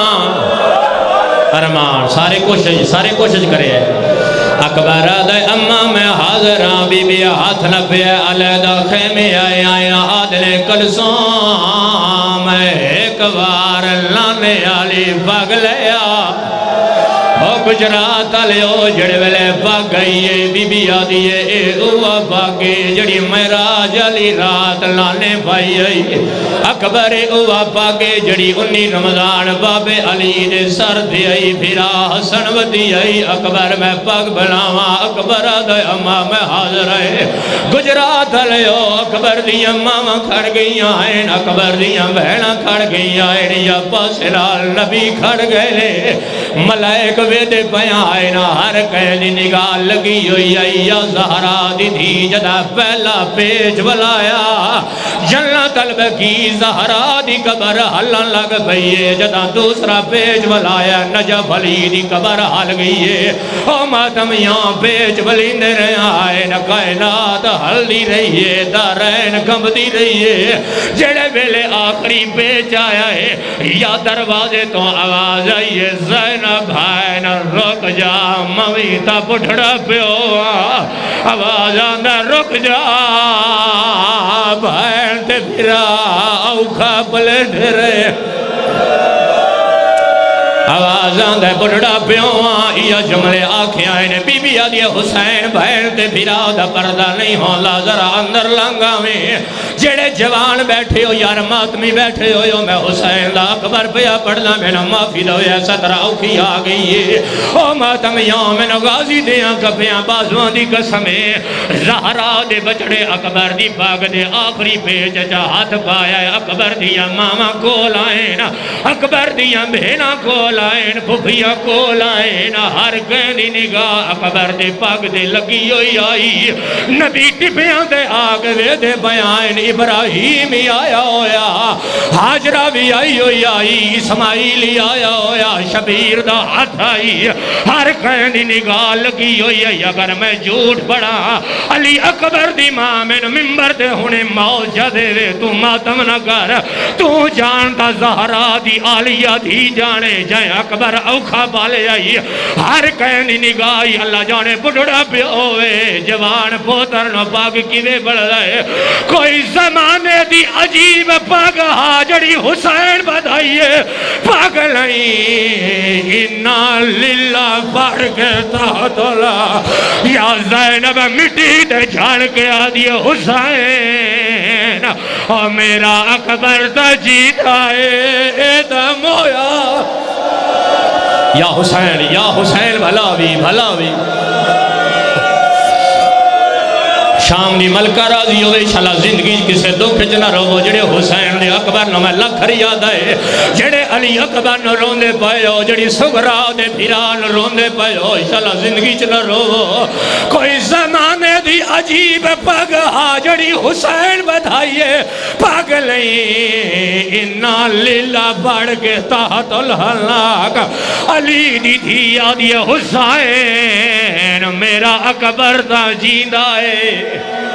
ارمان سارے کوشش سارے کوشش کرے اکبر آدھے اماں میں حاضران بی بی ہاتھ نپے علیدہ خیمے آئے آئے آدھنے کلسوں میں ایک بار لانے آلی پاگ لیا او گجرات لیو جڑے ویلے پاگ گئیے بی بی آدھیے اے اوہ پاگے جڑی میراج علی رات لانے پائی آئی اکبر اوہ پاگے جڑی انی رمضان باب علی دے سر دی آئی پھرا حسن ودی آئی اکبر میں پاگ بناواں اکبر آدھے اماں میں حاضر ہے گجرات لیو اکبر دی اماں کھڑ گئیاں ہیں اکبر دی بہنہ کھڑ گئیاں ہیں یا پاسلال نبی کھڑ گئے ملائک ویدے پیاں آئے نا ہر قیدی نگاہ لگی ہوئی آئی یا زہرا دی تھی جدا پہلا پیج بلایا جنت البقی زہرا دی قبر حلن لگ بھئیے جدا دوسرا پیج بلایا نجف علی دی قبر حل گئیے او ماتمیاں پیج بلیندے رہے آئے نا کائنات حل دی رہیے دارین کم دی رہیے جڑے بیلے آخری پیج آیا ہے یا دروازے تو آواز آئیے زینب بھائن رک جا مویتا پٹھڑا پیو آواز آندہ رک جا بھائن تے پھرا اوکھا پلے ڈھرے آواز آندہ پٹھڑا پیو یا جملے آنکھیں آئینے بی بی آدھی حسین بھائن تے پھرا دا پردہ نہیں ہوں لازرہ اندر لنگا میں جڑے جوان بیٹھے ہو یار ماتمی بیٹھے ہو یو میں حسین دا اکبر پیا پڑھنا میں نہ معافی دو یا سترہ اوکھی آگئی ہے او ماتمیاں میں نہ غازی دیاں کپیاں بازوان دی قسمیں زہرا دے بچڑے اکبر دی باغ دے آخری پیج جا ہاتھ پایا ہے اکبر دیا ماما کو لائن اکبر دیا بہنا کو لائن پھپیا کو لائن ہر گہنی نگاہ اکبر دے پاگ دے لگی ہوئی آئی نبی ٹپیاں دے آگ وے دے بیان ابراہیم ہی آیا ہویا حاجرہ بھی آئی ہوئی آئی اسماعیل آیا ہویا شبیر دا ہاتھ آئی ہر گہنی نگاہ لگی ہوئی آئی اگر میں جھوٹ پڑا علی اکبر دی ماں میں ممبر دے ہونے موجہ دے وے تو ماتم نہ کر تو جانتا زہرا دی آلیہ دی جانے جائے اکبر اوکھا بالے آئی ہر کہنی نگاہی اللہ جانے بڑھڑا پہ ہوئے جوان پوتر نو پاک کیوے بڑھ رہے کوئی زمانے دی عجیب پاک حاجری حسین بدھائیے پاک لئیں انا للہ پڑھ کے تحتولا یا زینب مٹی دے جان کے آدھی حسین اور میرا اکبر تا جیت آئے دم ہویا یا حسین یا حسین بھلاوی بھلاوی شام دی ملکہ راضی ہوئے انشاءاللہ زندگی کسے دکھ جنہ رو جڑے حسین دے اکبر نو میں لکھ ریاد ہے جڑے علی اکبر نو روندے پائے ہو جڑی سغرا دے بھیران روندے پائے ہو انشاءاللہ زندگی چنہ رو کوئی زمانے دی عجیب پاگ حاجری حسین بدھائیے پاگ لئیں انا للہ بڑھ کے تحت الحلاق علی دی تھی آدھی حسین میرا اکبر تا جیندہ ہے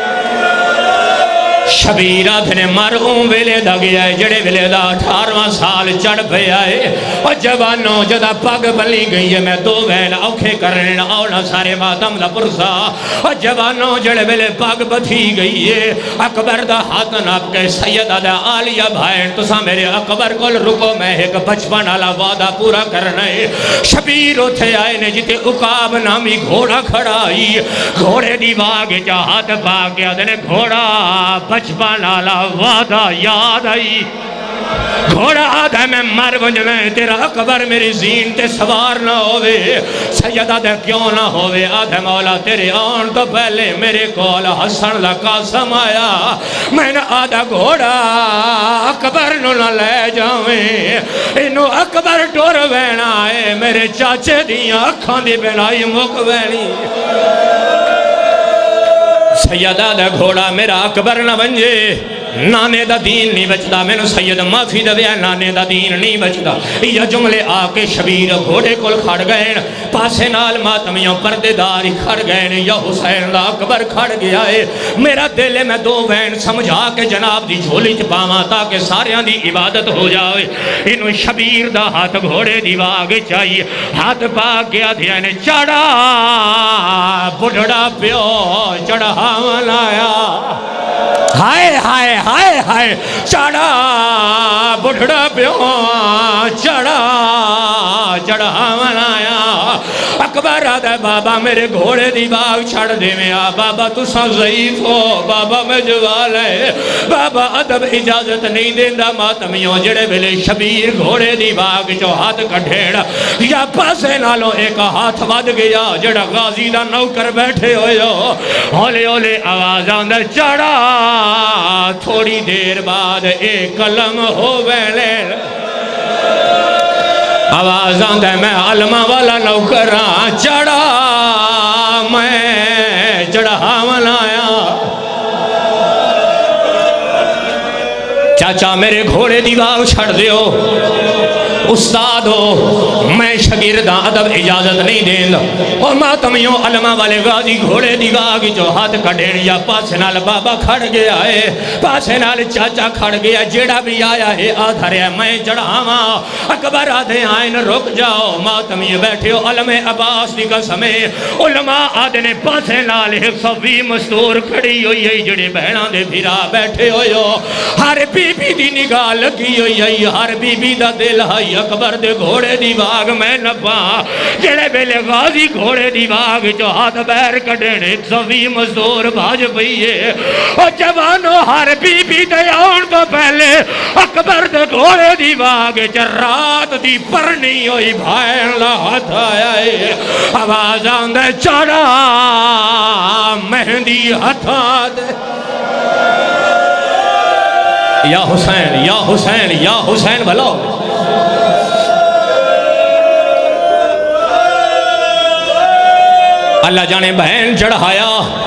شبیرہ دھنے مرعوں ویلے دا گیا ہے جڑے ویلے دا اٹھارواں سال چڑھ پہ آئے اور جوانوں جدا پاگ بلی گئی ہے میں دو بین اوکھے کرنے آونا سارے ماتم دا پرسا اور جوانوں جڑے ویلے پاگ بتھی گئی ہے اکبر دا ہاتھ ناپ کے سیدہ دا آلیہ بھائن تو سا میرے اکبر کل رکو میں ایک بچپن آلا وعدہ پورا کرنے شبیر اتھے آئے نے جتے اقاب نامی گھوڑا کھڑائی گھوڑے دی باغ جا ہاتھ پاک گیا دنے گھوڑا بچپن آلا وعدہ یاد آئی گھوڑا آدھا میں مر ونجویں تیرا اکبر میری زین تے سوار نہ ہوئے سید آدھا کیوں نہ ہوئے آدھا مولا تیرے آن تو پہلے میرے کول حسن دا قاسم آیا میں نے آدھا گھوڑا اکبر نو نہ لے جاویں انو اکبر ٹور وینا ہے میرے چاچے دیاں اکھاں دی بنائی مک وینی سیدہ دا گھوڑا میرا اکبر نہ بنجے نانے دا دین نہیں بچدا میں نو سید معافی دویا نانے دا دین نہیں بچدا یہ جملے آکے شبیر گھوڑے کل کھڑ گئے پاسے نال ماتمیوں پردے داری کھڑ گئے یا حسین دا اکبر کھڑ گیا ہے میرا دل میں دو وین سمجھا کے جناب دی جھولی چپاما تاکہ ساریاں دی عبادت ہو جاوے انو شبیر دا ہاتھ گھوڑے دی واگے چاہیے ہاتھ پاک گیا دیا نے چڑھا بڑھڑا پیو چڑھا منایا ہائے ہائے ہائے ہائے چڑھا بڑھڑا پیو چڑھا چڑھا منایا اکبر آدھے بابا میرے گھوڑے دی باغ چھڑ دے میں آ بابا تو سا ضعیف ہو بابا میں جوال ہے بابا ادب اجازت نہیں دیندہ ماتمیوں جڑے بلے شبیر گھوڑے دی باغ جو ہاتھ کٹھیڑا یا پاسے نالو ایک ہاتھ ود گیا جڑا غازی دا نوکر بیٹھے ہوئے ہو ہولے ہولے آواز آندر چڑھا تھوڑی دیر بعد ایک کلم ہو بیلے آواز آندے میں علمہ والا نوکران چڑھا میں چڑھا منایا چاچا میرے گھوڑے دیواغ چھڑ دیو استاد ہو میں شگردان ادب اجازت نہیں دیں اور ماتمیوں علماء والے غازی گھوڑے دیواغ جو ہاتھ کڑھیں یا پاسے نال بابا کھڑ گیا ہے پاسے نال چاچا کھڑ گیا جیڑا بھی آیا ہے آدھر ہے میں جڑھاما اکبر آدھے آئین رک جاؤ ماتمی بیٹھے ہو علم عباس دی قسمیں علماء آدھے نے پاسے نال ایک صفی مستور کھڑی ہوئی ہے جڑے بہنان دے بھیرا بیٹھے ہوئے ہو ہر بی بی دی نگاہ لگی ہوئی ہے ہر بی بی دا دل ہے اکبر دے گھوڑے دی باغ میں نبا جڑے بیلے غازی گھوڑے دی باغ جو ہاتھ بیر کڑھنے صفی مزدور بھاج پئیے اور جوانو ہر بی بی دے آن تو پہلے اکبر دے گھوڑے دی باغ جرات دی پرنی ہوئی بھائن لہت آیا ہے آواز آندے چڑھا مہندی ہتھا دے یا حسین یا حسین یا حسین بھلو اللہ جانے بہن چڑھایا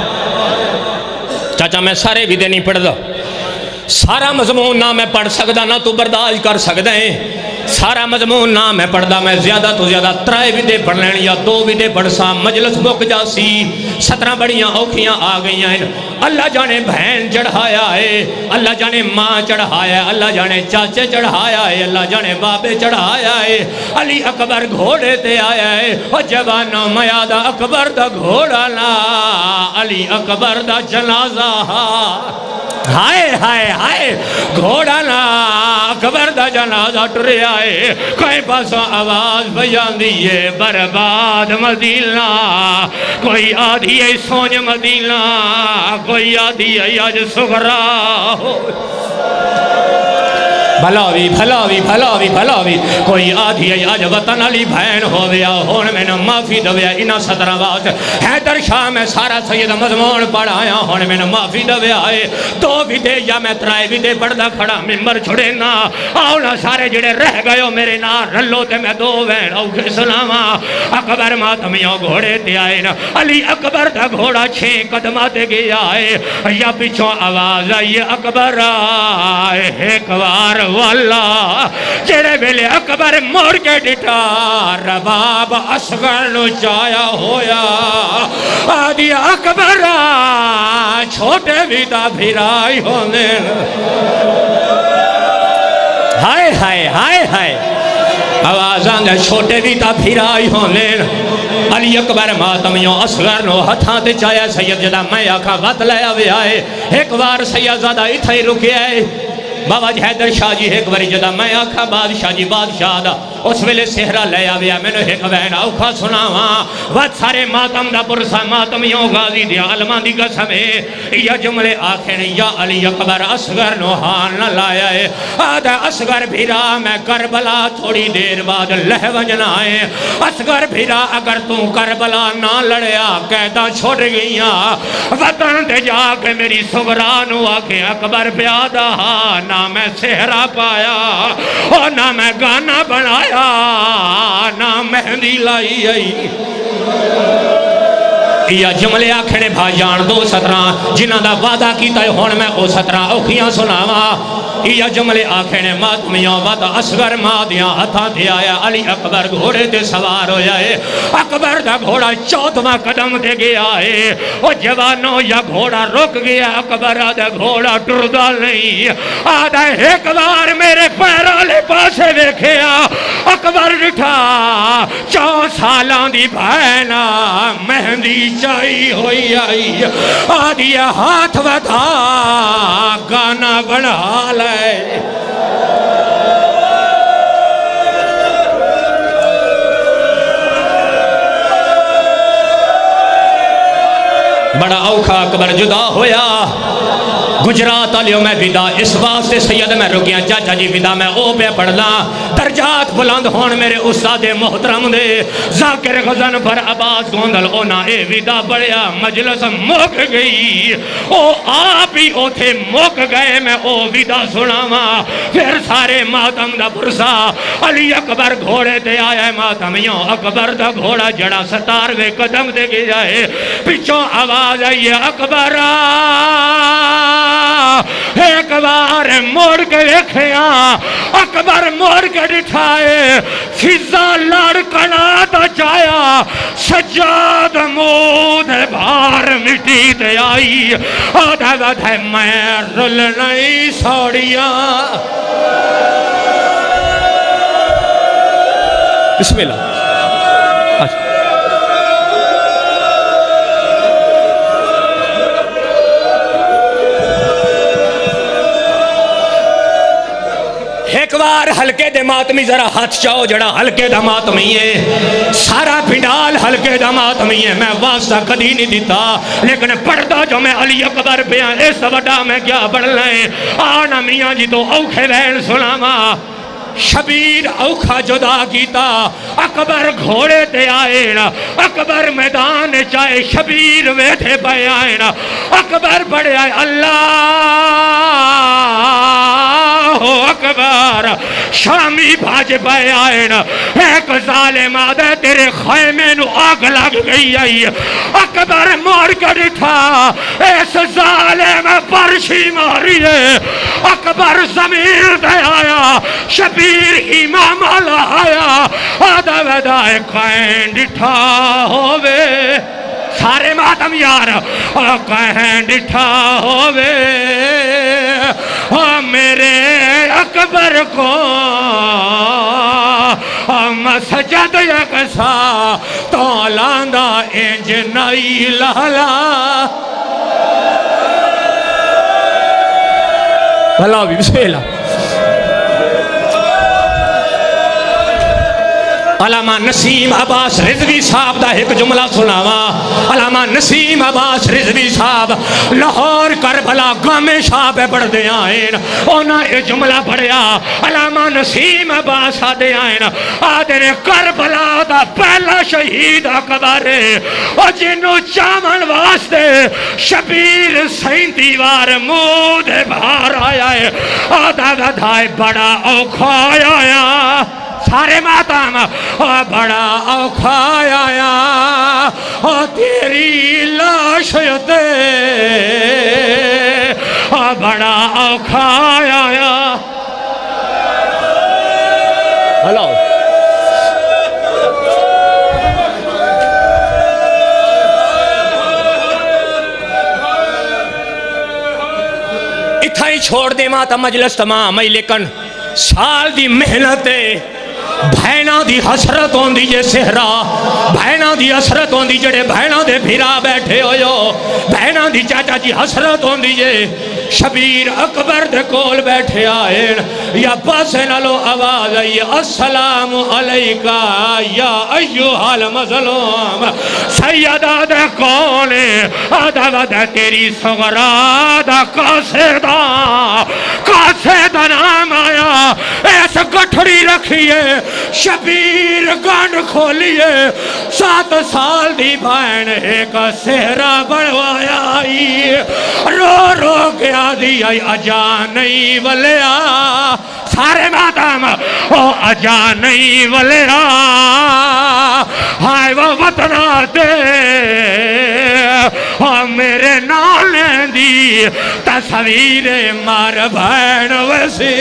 چاچا میں سارے بھی دے نہیں پڑھ دا سارا مضمون نہ میں پڑھ سکتا نہ تو برداشت کر سکتا ہے سارا مضمون نہ میں پڑھ دا میں زیادہ تو زیادہ ترائے بھی دے پڑھ لین یا دو بھی دے پڑھ سا مجلس بک جاسی سترہ بڑیاں اوکھیاں آ گئی ہیں اللہ جانے بہن چڑھایا ہے اللہ جانے ماں چڑھایا ہے اللہ جانے چاچے چڑھایا ہے اللہ جانے بابے چڑھایا ہے علی اکبر گھوڑے تے آیا ہے اور جوانوں میادہ اکبر دا گھوڑا نا علی اکبر دا جنازہ ہائے ہائے ہائے گھوڑا نا اکبر دا جنازہ ٹرے آئے کوئی پاسوں آواز بیان دیئے برباد مدینہ کوئی آدھی ہے سونج مدینہ کوئی آدھی ہے آج سغرا ہو بھلاوی بھلاوی بھلاوی بھلاوی کوئی آدھی ہے آج وطن علی بھین ہو گیا ہون میں نے معافی دویا انہا سترہ بات حیدر شاہ میں سارا سید مضمون پڑھایا ہون میں نے معافی دویا ہے دو بھی دے یا میں ترائے بھی دے پڑھدا کھڑا ممبر چھڑے نا آونا سارے جڑے رہ گئے میرے نا رلو تے میں دو وین او کے سلاما اکبر ماتمیوں گھوڑے تے آئے نا علی اکبر دا گھوڑا چھیں قدمہ تے گیا ہے یا پیچھوں آواز آئی اکبر آئے ایک وار واللہ جڑے بلے اکبر مور کے ڈٹا رباب اصغر نو چایا ہویا آدھی اکبر چھوٹے بھی تا پھرائی ہونے ہائے ہائے ہائے ہائے آوازاں دے چھوٹے بھی تا پھرائی ہونے علی اکبر ماتمیوں اصغر نو ہتھاں تے چایا سید جدا میں آکھا وط لیا وے آئے ایک بار سید زادہ اتھائی رکے آئے بابا جی حیدر شاہ جی ایک باری جدا میں آکھا بادشاہ جی بادشاہ دا اس ویلے سہرا لے آویا میں نے ایک بہن اوکھا سناوا وقت سارے ماتم دا پرسا ماتمیوں غازی دیا علمان دی قسمے یا جملے آخر یا علی اکبر اصغر نوحان نہ لایا ہے آدھا اصغر بھیرا میں کربلا تھوڑی دیر بعد لہونجنا ہے اصغر بھیرا اگر تو کربلا نہ لڑیا قیدہ چھوڑ گئیاں وطن دے جا کے میری سغرانو آکے اکبر پیادہ نہ میں سہرا پایا اور نہ میں گانا بنایا نہ مہندی لائی آئی یا جملے آکھنے بھائی جان دو سترہ جنہ دا وعدہ کیتا ہے ہون میں او سترہ اوکھیاں سناوا یا جملے آکھنے ماتمیاں وعدہ اصغر مادیاں ہتھاں دے آیا علی اکبر گھوڑے تے سوار ہو جائے اکبر دا گھوڑا چودھواں قدم دے گیا ہے او جوانوں یا گھوڑا رک گیا اکبر آدھا گھوڑا ٹردہ نہیں آدھا ایک بار میرے پیروں لے پاسے دیکھیا اکبر رٹھا چو سالان دی بھائنا مہندی چائی ہوئی آئی آدھی ہاتھ ودا گانا بنا لے بڑا اوکھا اکبر جدا ہویا گجرات علیہ میں ودا اس واسطے سید میں رکیاں چاچا جی ودا میں او پہ پڑھنا درجات بلند ہون میرے استاد محترم دے ذاکر غزن پر عباس گوندل اونا اے ودا پڑھیا مجلس موک گئی او آپ ہی او تھے موک گئے میں او ودا سناما پھر سارے ماتم دا پرسا علی اکبر گھوڑے تے آیا ماتمیوں اکبر دا گھوڑا جڑا ستار وے قدم دے گی جائے پچھوں آواز آئی اکبر ایک بار موڑ کے دیکھیا اکبر موڑ کے دٹھائے فضا لڑکنا تا چایا سجاد مود بھار مٹی دے آئی آدھا گدھے میں رل نہیں سوڑیاں بسم اللہ ایک بار ہلکے دے ماتمی ذرا ہاتھ چاہو جڑا ہلکے دا ماتمی ہے سارا پھنڈال ہلکے دا ماتمی ہے میں واسطہ کدی نہیں دیتا لیکن پڑھتا جو میں علی اکبر پہ ہیں اس وڈا میں کیا پڑھ لیں آنا میاں جی تو اوکھے بہن سناما شبیر اوکھا جدا کیتا اکبر گھوڑے تے آئینا اکبر میدان چاہے شبیر ویتھے پہ آئینا اکبر بڑھے آئے اللہ اکبر شامی بھاج پہ آئینا ایک ظالم آدھے تیرے خیمے نو آگ لگ گئی آئی اکبر موڑ کر اٹھا اس ظالم پرشی ماری ہے اکبر زمین دے آیا شبیر امام اللہ آیا آدھا ویدائے قائن ڈٹھا ہووے سارے ماتم یار قائن ڈٹھا ہووے میرے اکبر کو مسجد یکسا تو لاندہ انج نئی لالا اللہ بھی بسم اللہ علامہ نسیم عباس رضوی صاحب دا ایک جملہ سناوا علامہ نسیم عباس رضوی صاحب لاہور کربلا گامے شاہ پہ پڑھ دے آئین اونا ایک جملہ پڑھیا علامہ نسیم عباس آدھے آئین آدھے نے کربلا دا پہلا شہید اکبر اور جنہوں چامن واسطے شبیر سینتی وار مود بھار آیا ہے آدھا گدھائے بڑا اوکھا آیا سارے ماتم بڑا اوکھا آیا تیری لاش تے بڑا اوکھا آیا ہلو اتھا ہی چھوڑ دے ماتا مجلس تمام لیکن سال دی محنت بھائنا دی حسرت ہون دی جے سہرا بھائنا دی حسرت ہون دی جڑے بھائنا دے بھیرا بیٹھے ہو جو بھائنا دی چاچا جی حسرت ہون دی جے شبیر اکبر دے کول بیٹھے آئے یا پاسے نالو آواز آئی السلام علیکہ یا ایوہ المظلوم سیدہ دے کولے آدھا ودہ تیری سغرا دا کاسے دا کاسے دا نام آیا ایسا گٹھڑی رکھیے شبیر گانڈ کھولیے سات سال دی بہن ایک سہرہ بڑھوایا آئی رو رو گیا دی آئی اجا نہیں ولیا سارے مادام او اجا نہیں ولیا ہائے وہ وطنہ دے اور میرے نالیں دی تصویر مار بہن ویسی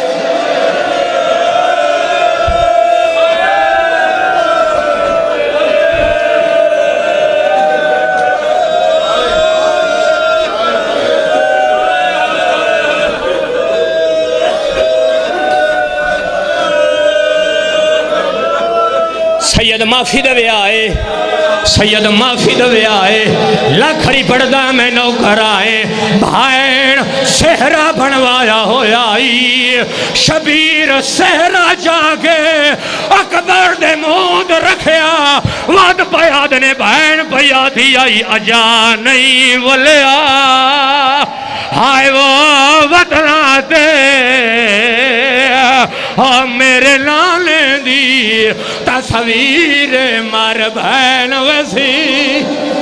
سید معافی دوے آئے سید معافی دوے آئے لکھڑی پڑھدا میں نوکر آئے بھائن سہرہ بنوایا ہویا آئی شبیر سہرہ جاگے اکبر دے مود رکھیا واد پیاد نے بھائن پیادی آئی اجا نہیں ولیا ہائے وہ وطنہ دے اور میرے لالیں دی تصویر مار بہن ویسی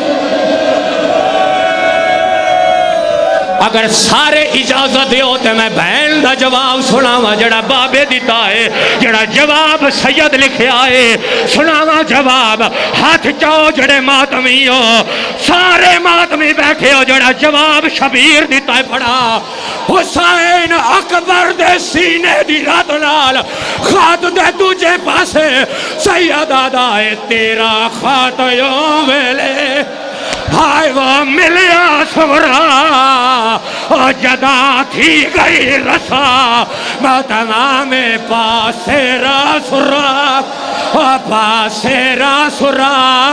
اگر سارے اجازت دے ہوتے میں بہن دا جواب سناوا جڑا بابے دیتا ہے جڑا جواب سید لکھے آئے سناوا جواب ہاتھ چاو جڑے ماتمی ہو سارے ماتمی بیٹھے ہو جڑا جواب شبیر دیتا ہے پڑھا حسین اکبر دے سینے دی رات نال خات دے تجھے پاسے سید آدھائے تیرا خات یوں ویلے ہائے وہ ملیا سورا اور جدا تھی گئی رسا ماتمہ میں پاسے راسورا اور پاسے راسورا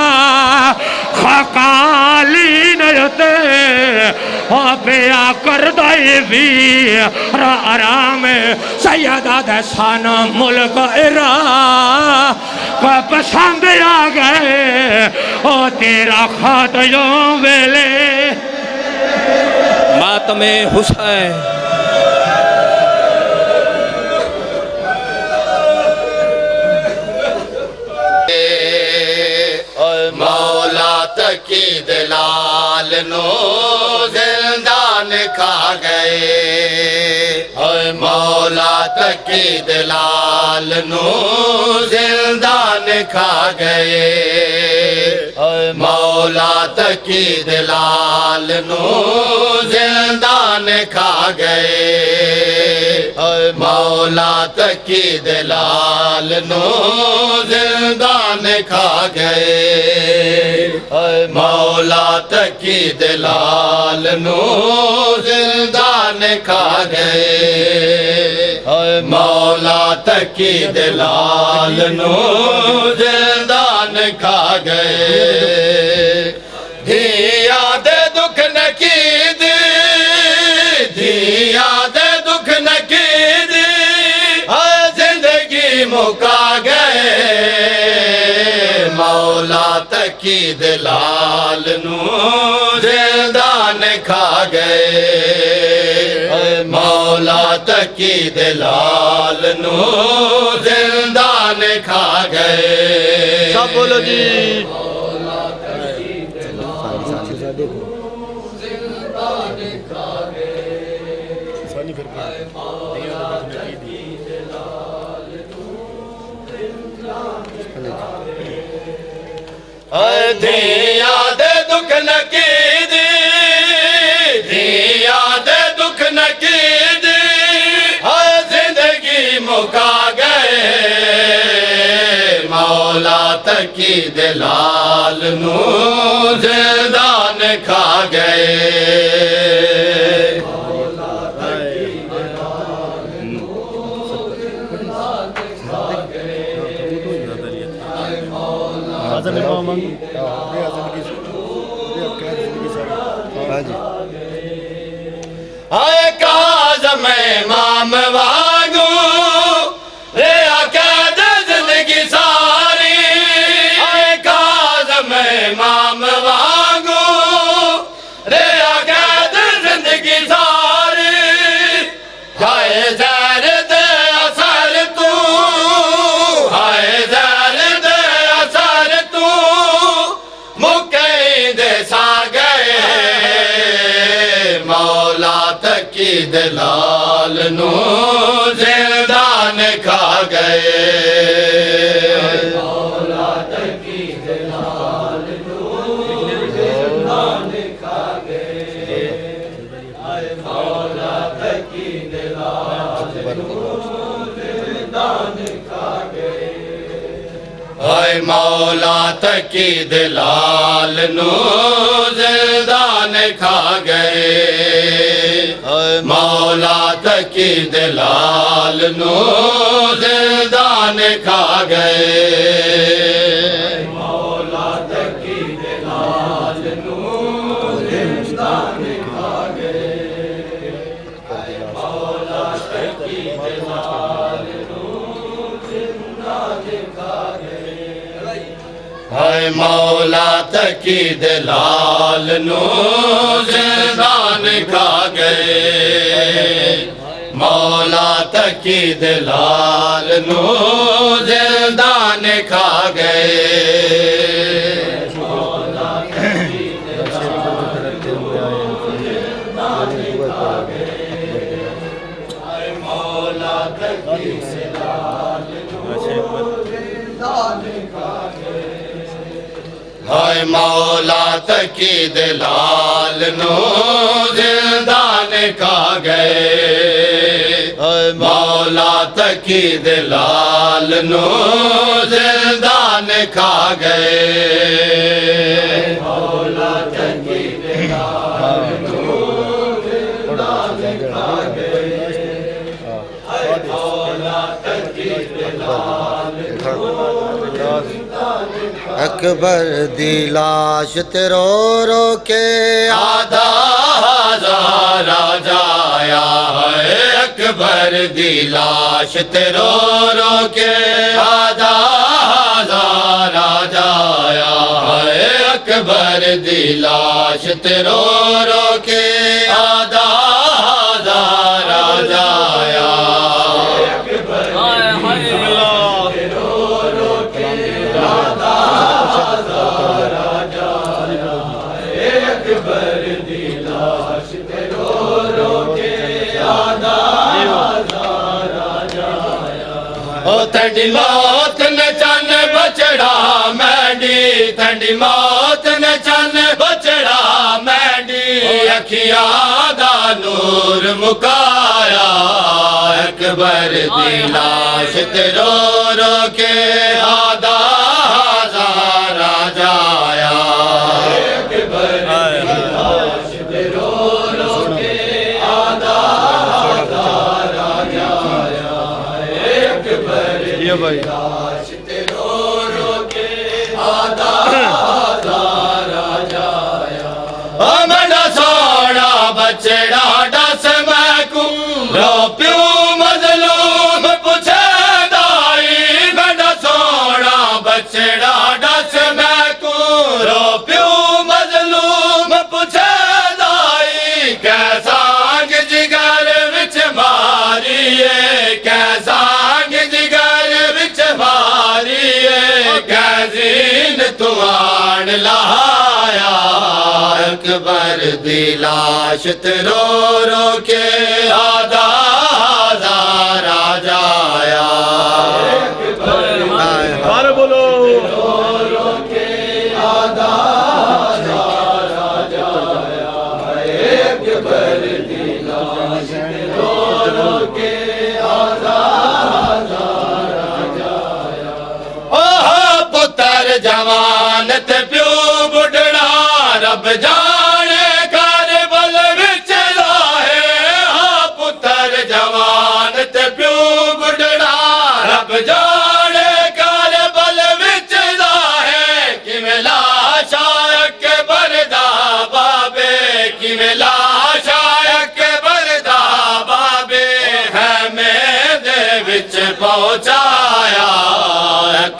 خاکالی نیتے اور بیا کردائی بھی را آرام سیدہ دسان ملک ارا کو پسند آگئے اور تیرا خات یوں ویلے ماتم حسین مولا تکی دلال نو زندان کھا گئے مولا تکی دلال نو زندان کھا گئے مولا تکی دلال نو زندان کھا گئے مولا تکی دلال نو زندان کھا گئے مولا تکی دلال نو زندان کھا گئے مولا تکی دلال نو زندان کھا گئے دھیا دے دکھ نکید دھیا دے دکھ نکید زندگی مکا گئے مولا تکی دلال نو زندان کھا گئے مولا تکی دلال نو زندان کھا گئے سب بولو جی مولا تکی دلال نو زندان کھا گئے مولا تکی دلال نو زندان کھا گئے دھیا دے دکھ نکید دھیا دے دکھ نکید زندگی مکا گئے مولا تکی دلال نو زندان کھا گئے مولا تکی دلال نو زندان کھا گئے آئے کاظم امام واگو ریا قید زندگی ساری آئے کاظم امام واگو ریا قید زندگی ساری ہائے زہر دے اثر تو ہائے زہر دے اثر تو مکئی دے سا گئے مولا تقی دلال نو زندان کھا گئے مولا تقی دلال نو زندان کھا گئے مولا تقی دلال نو زندان کھا گئے اے مولا تقی دلال نو زندان کھا گئے مولا تقی دلال نو زندان کھا گئے مولا تقی دلال نو زندان کھا گئے مولا تقی دلال نو زندان کھا گئے اے مولا تقی دلال نو زندان کھا گئے مولا تقی دلال نو زندان کھا گئے مولا تقی دلال نو زندان کھا گئے مولا تقی دلال نو زندان کھا گئے ہائے مولا تقی دلال نو زندان کھا گئے مولا تقی دلال نو زندان کھا گئے مولا تقی دلال نو زندان کھا گئے مولا تقی دلال نو زندان اکبر دی لاش تے رو رو کے آدھا ہزارہ جایا ہے اکبر دی لاش تے رو رو کے آدھا ہزارہ جایا ہے اکبر دی لاش تے رو رو کے آدھا ہزارہ جایا تھنڈی موت نے چن بچڑا مینڈی تھنڈی موت نے چن بچڑا مینڈی اکھیاں دا نور مکایا اکبر دی لاش تے رو رو کے آدھا ہزارہ جایا اکبر دی لاش تے رو رو کے آدھا ہزارہ جایا لاش تے رو رو کے آدھا ہزارہ جایا میرا سونا بچڑا ڈس میں کو رو پیو مظلوم پوچھے دائی میرا سونا بچڑا ڈس میں کو رو پیو مظلوم پوچھے دائی کیسا جگر وچ ماری کیسا توان لہایا اکبر دی لاش تے رو رو کے آدھا ہزارہ جایا بار بولو رو رو کے آدھا ہزارہ جایا اکبر دی لاش تے رو رو کے آدھا جوان تے پیو بڑھڑا رب جانے کربل وچ لاہے ہاں پتر جوان تے پیو بڑھڑا رب جانے کربل وچ لاہے کیویں لاشا اکبر دا بابے کیویں لاشا اکبر دا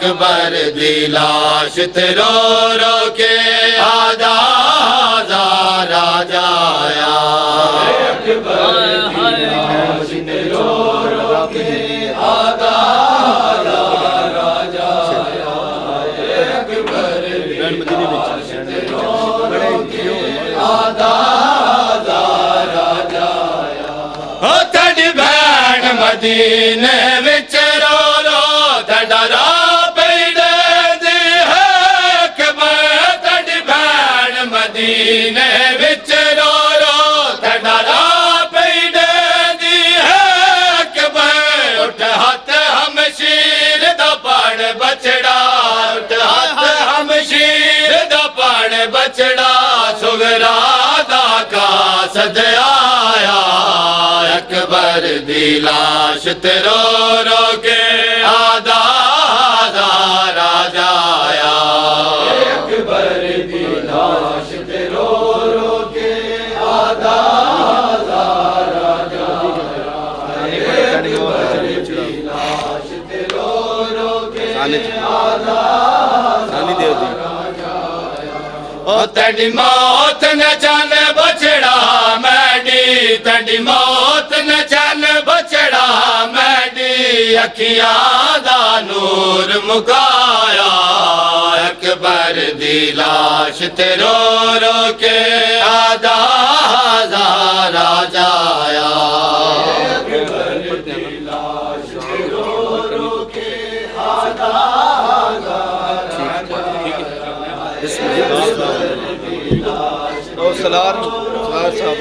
اکبر دی لاش تے رو رو کے آدھا ہزار راجا آیا اکبر دی لاش تے رو رو کے آدھا ہزار راجا آیا اکبر دی لاش تے رو رو کے آدھا ہزار راجا آیا او تیری بہن مدینے وچ رو رو تیرا راہ پیڑے دی ہے اکبر تیری بہن مدینے وچ رو رو تیرا راہ پیڑے دی ہے اکبر اٹھ ہاتھ ہمشیر دا پاڑ بچڑا اٹھ ہاتھ ہمشیر دا پاڑ بچڑا سغرا دا کا سد آیا اکبر دی لاش تے رو رو کے آدھا ہزار راجا آیا اکبر دی لاش تے رو رو کے آدھا ہزار راجا آیا اکبر دی لاش تے رو رو کے آدھا ہزار راجا آیا او تیری موت نہ جان بچڑا میڈی تیری موت نہ جان بچڑا میڈی اکھیاں دا نور مکایا اکبر دی لاش تے رو رو کے آدھا ہزار راجا آیا اکبر دی لاش تے رو رو کے آدھا ہزار راجا آیا سلار سلار صاحب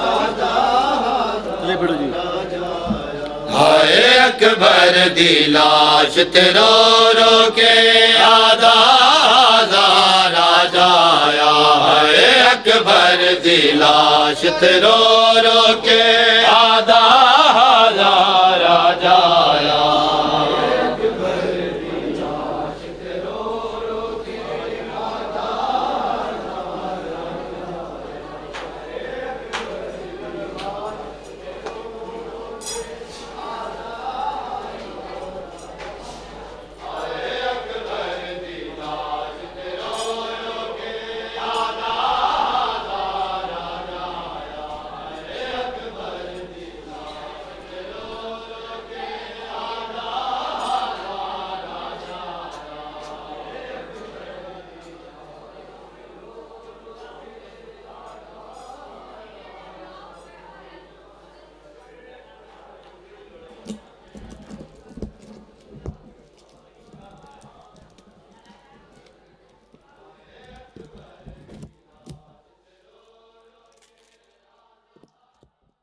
یہ بڑھو جی ہائے اکبر دی لاش تے رو رو کے آدھا ہزار راجا آیا ہائے اکبر دی لاش تے رو رو کے آدھا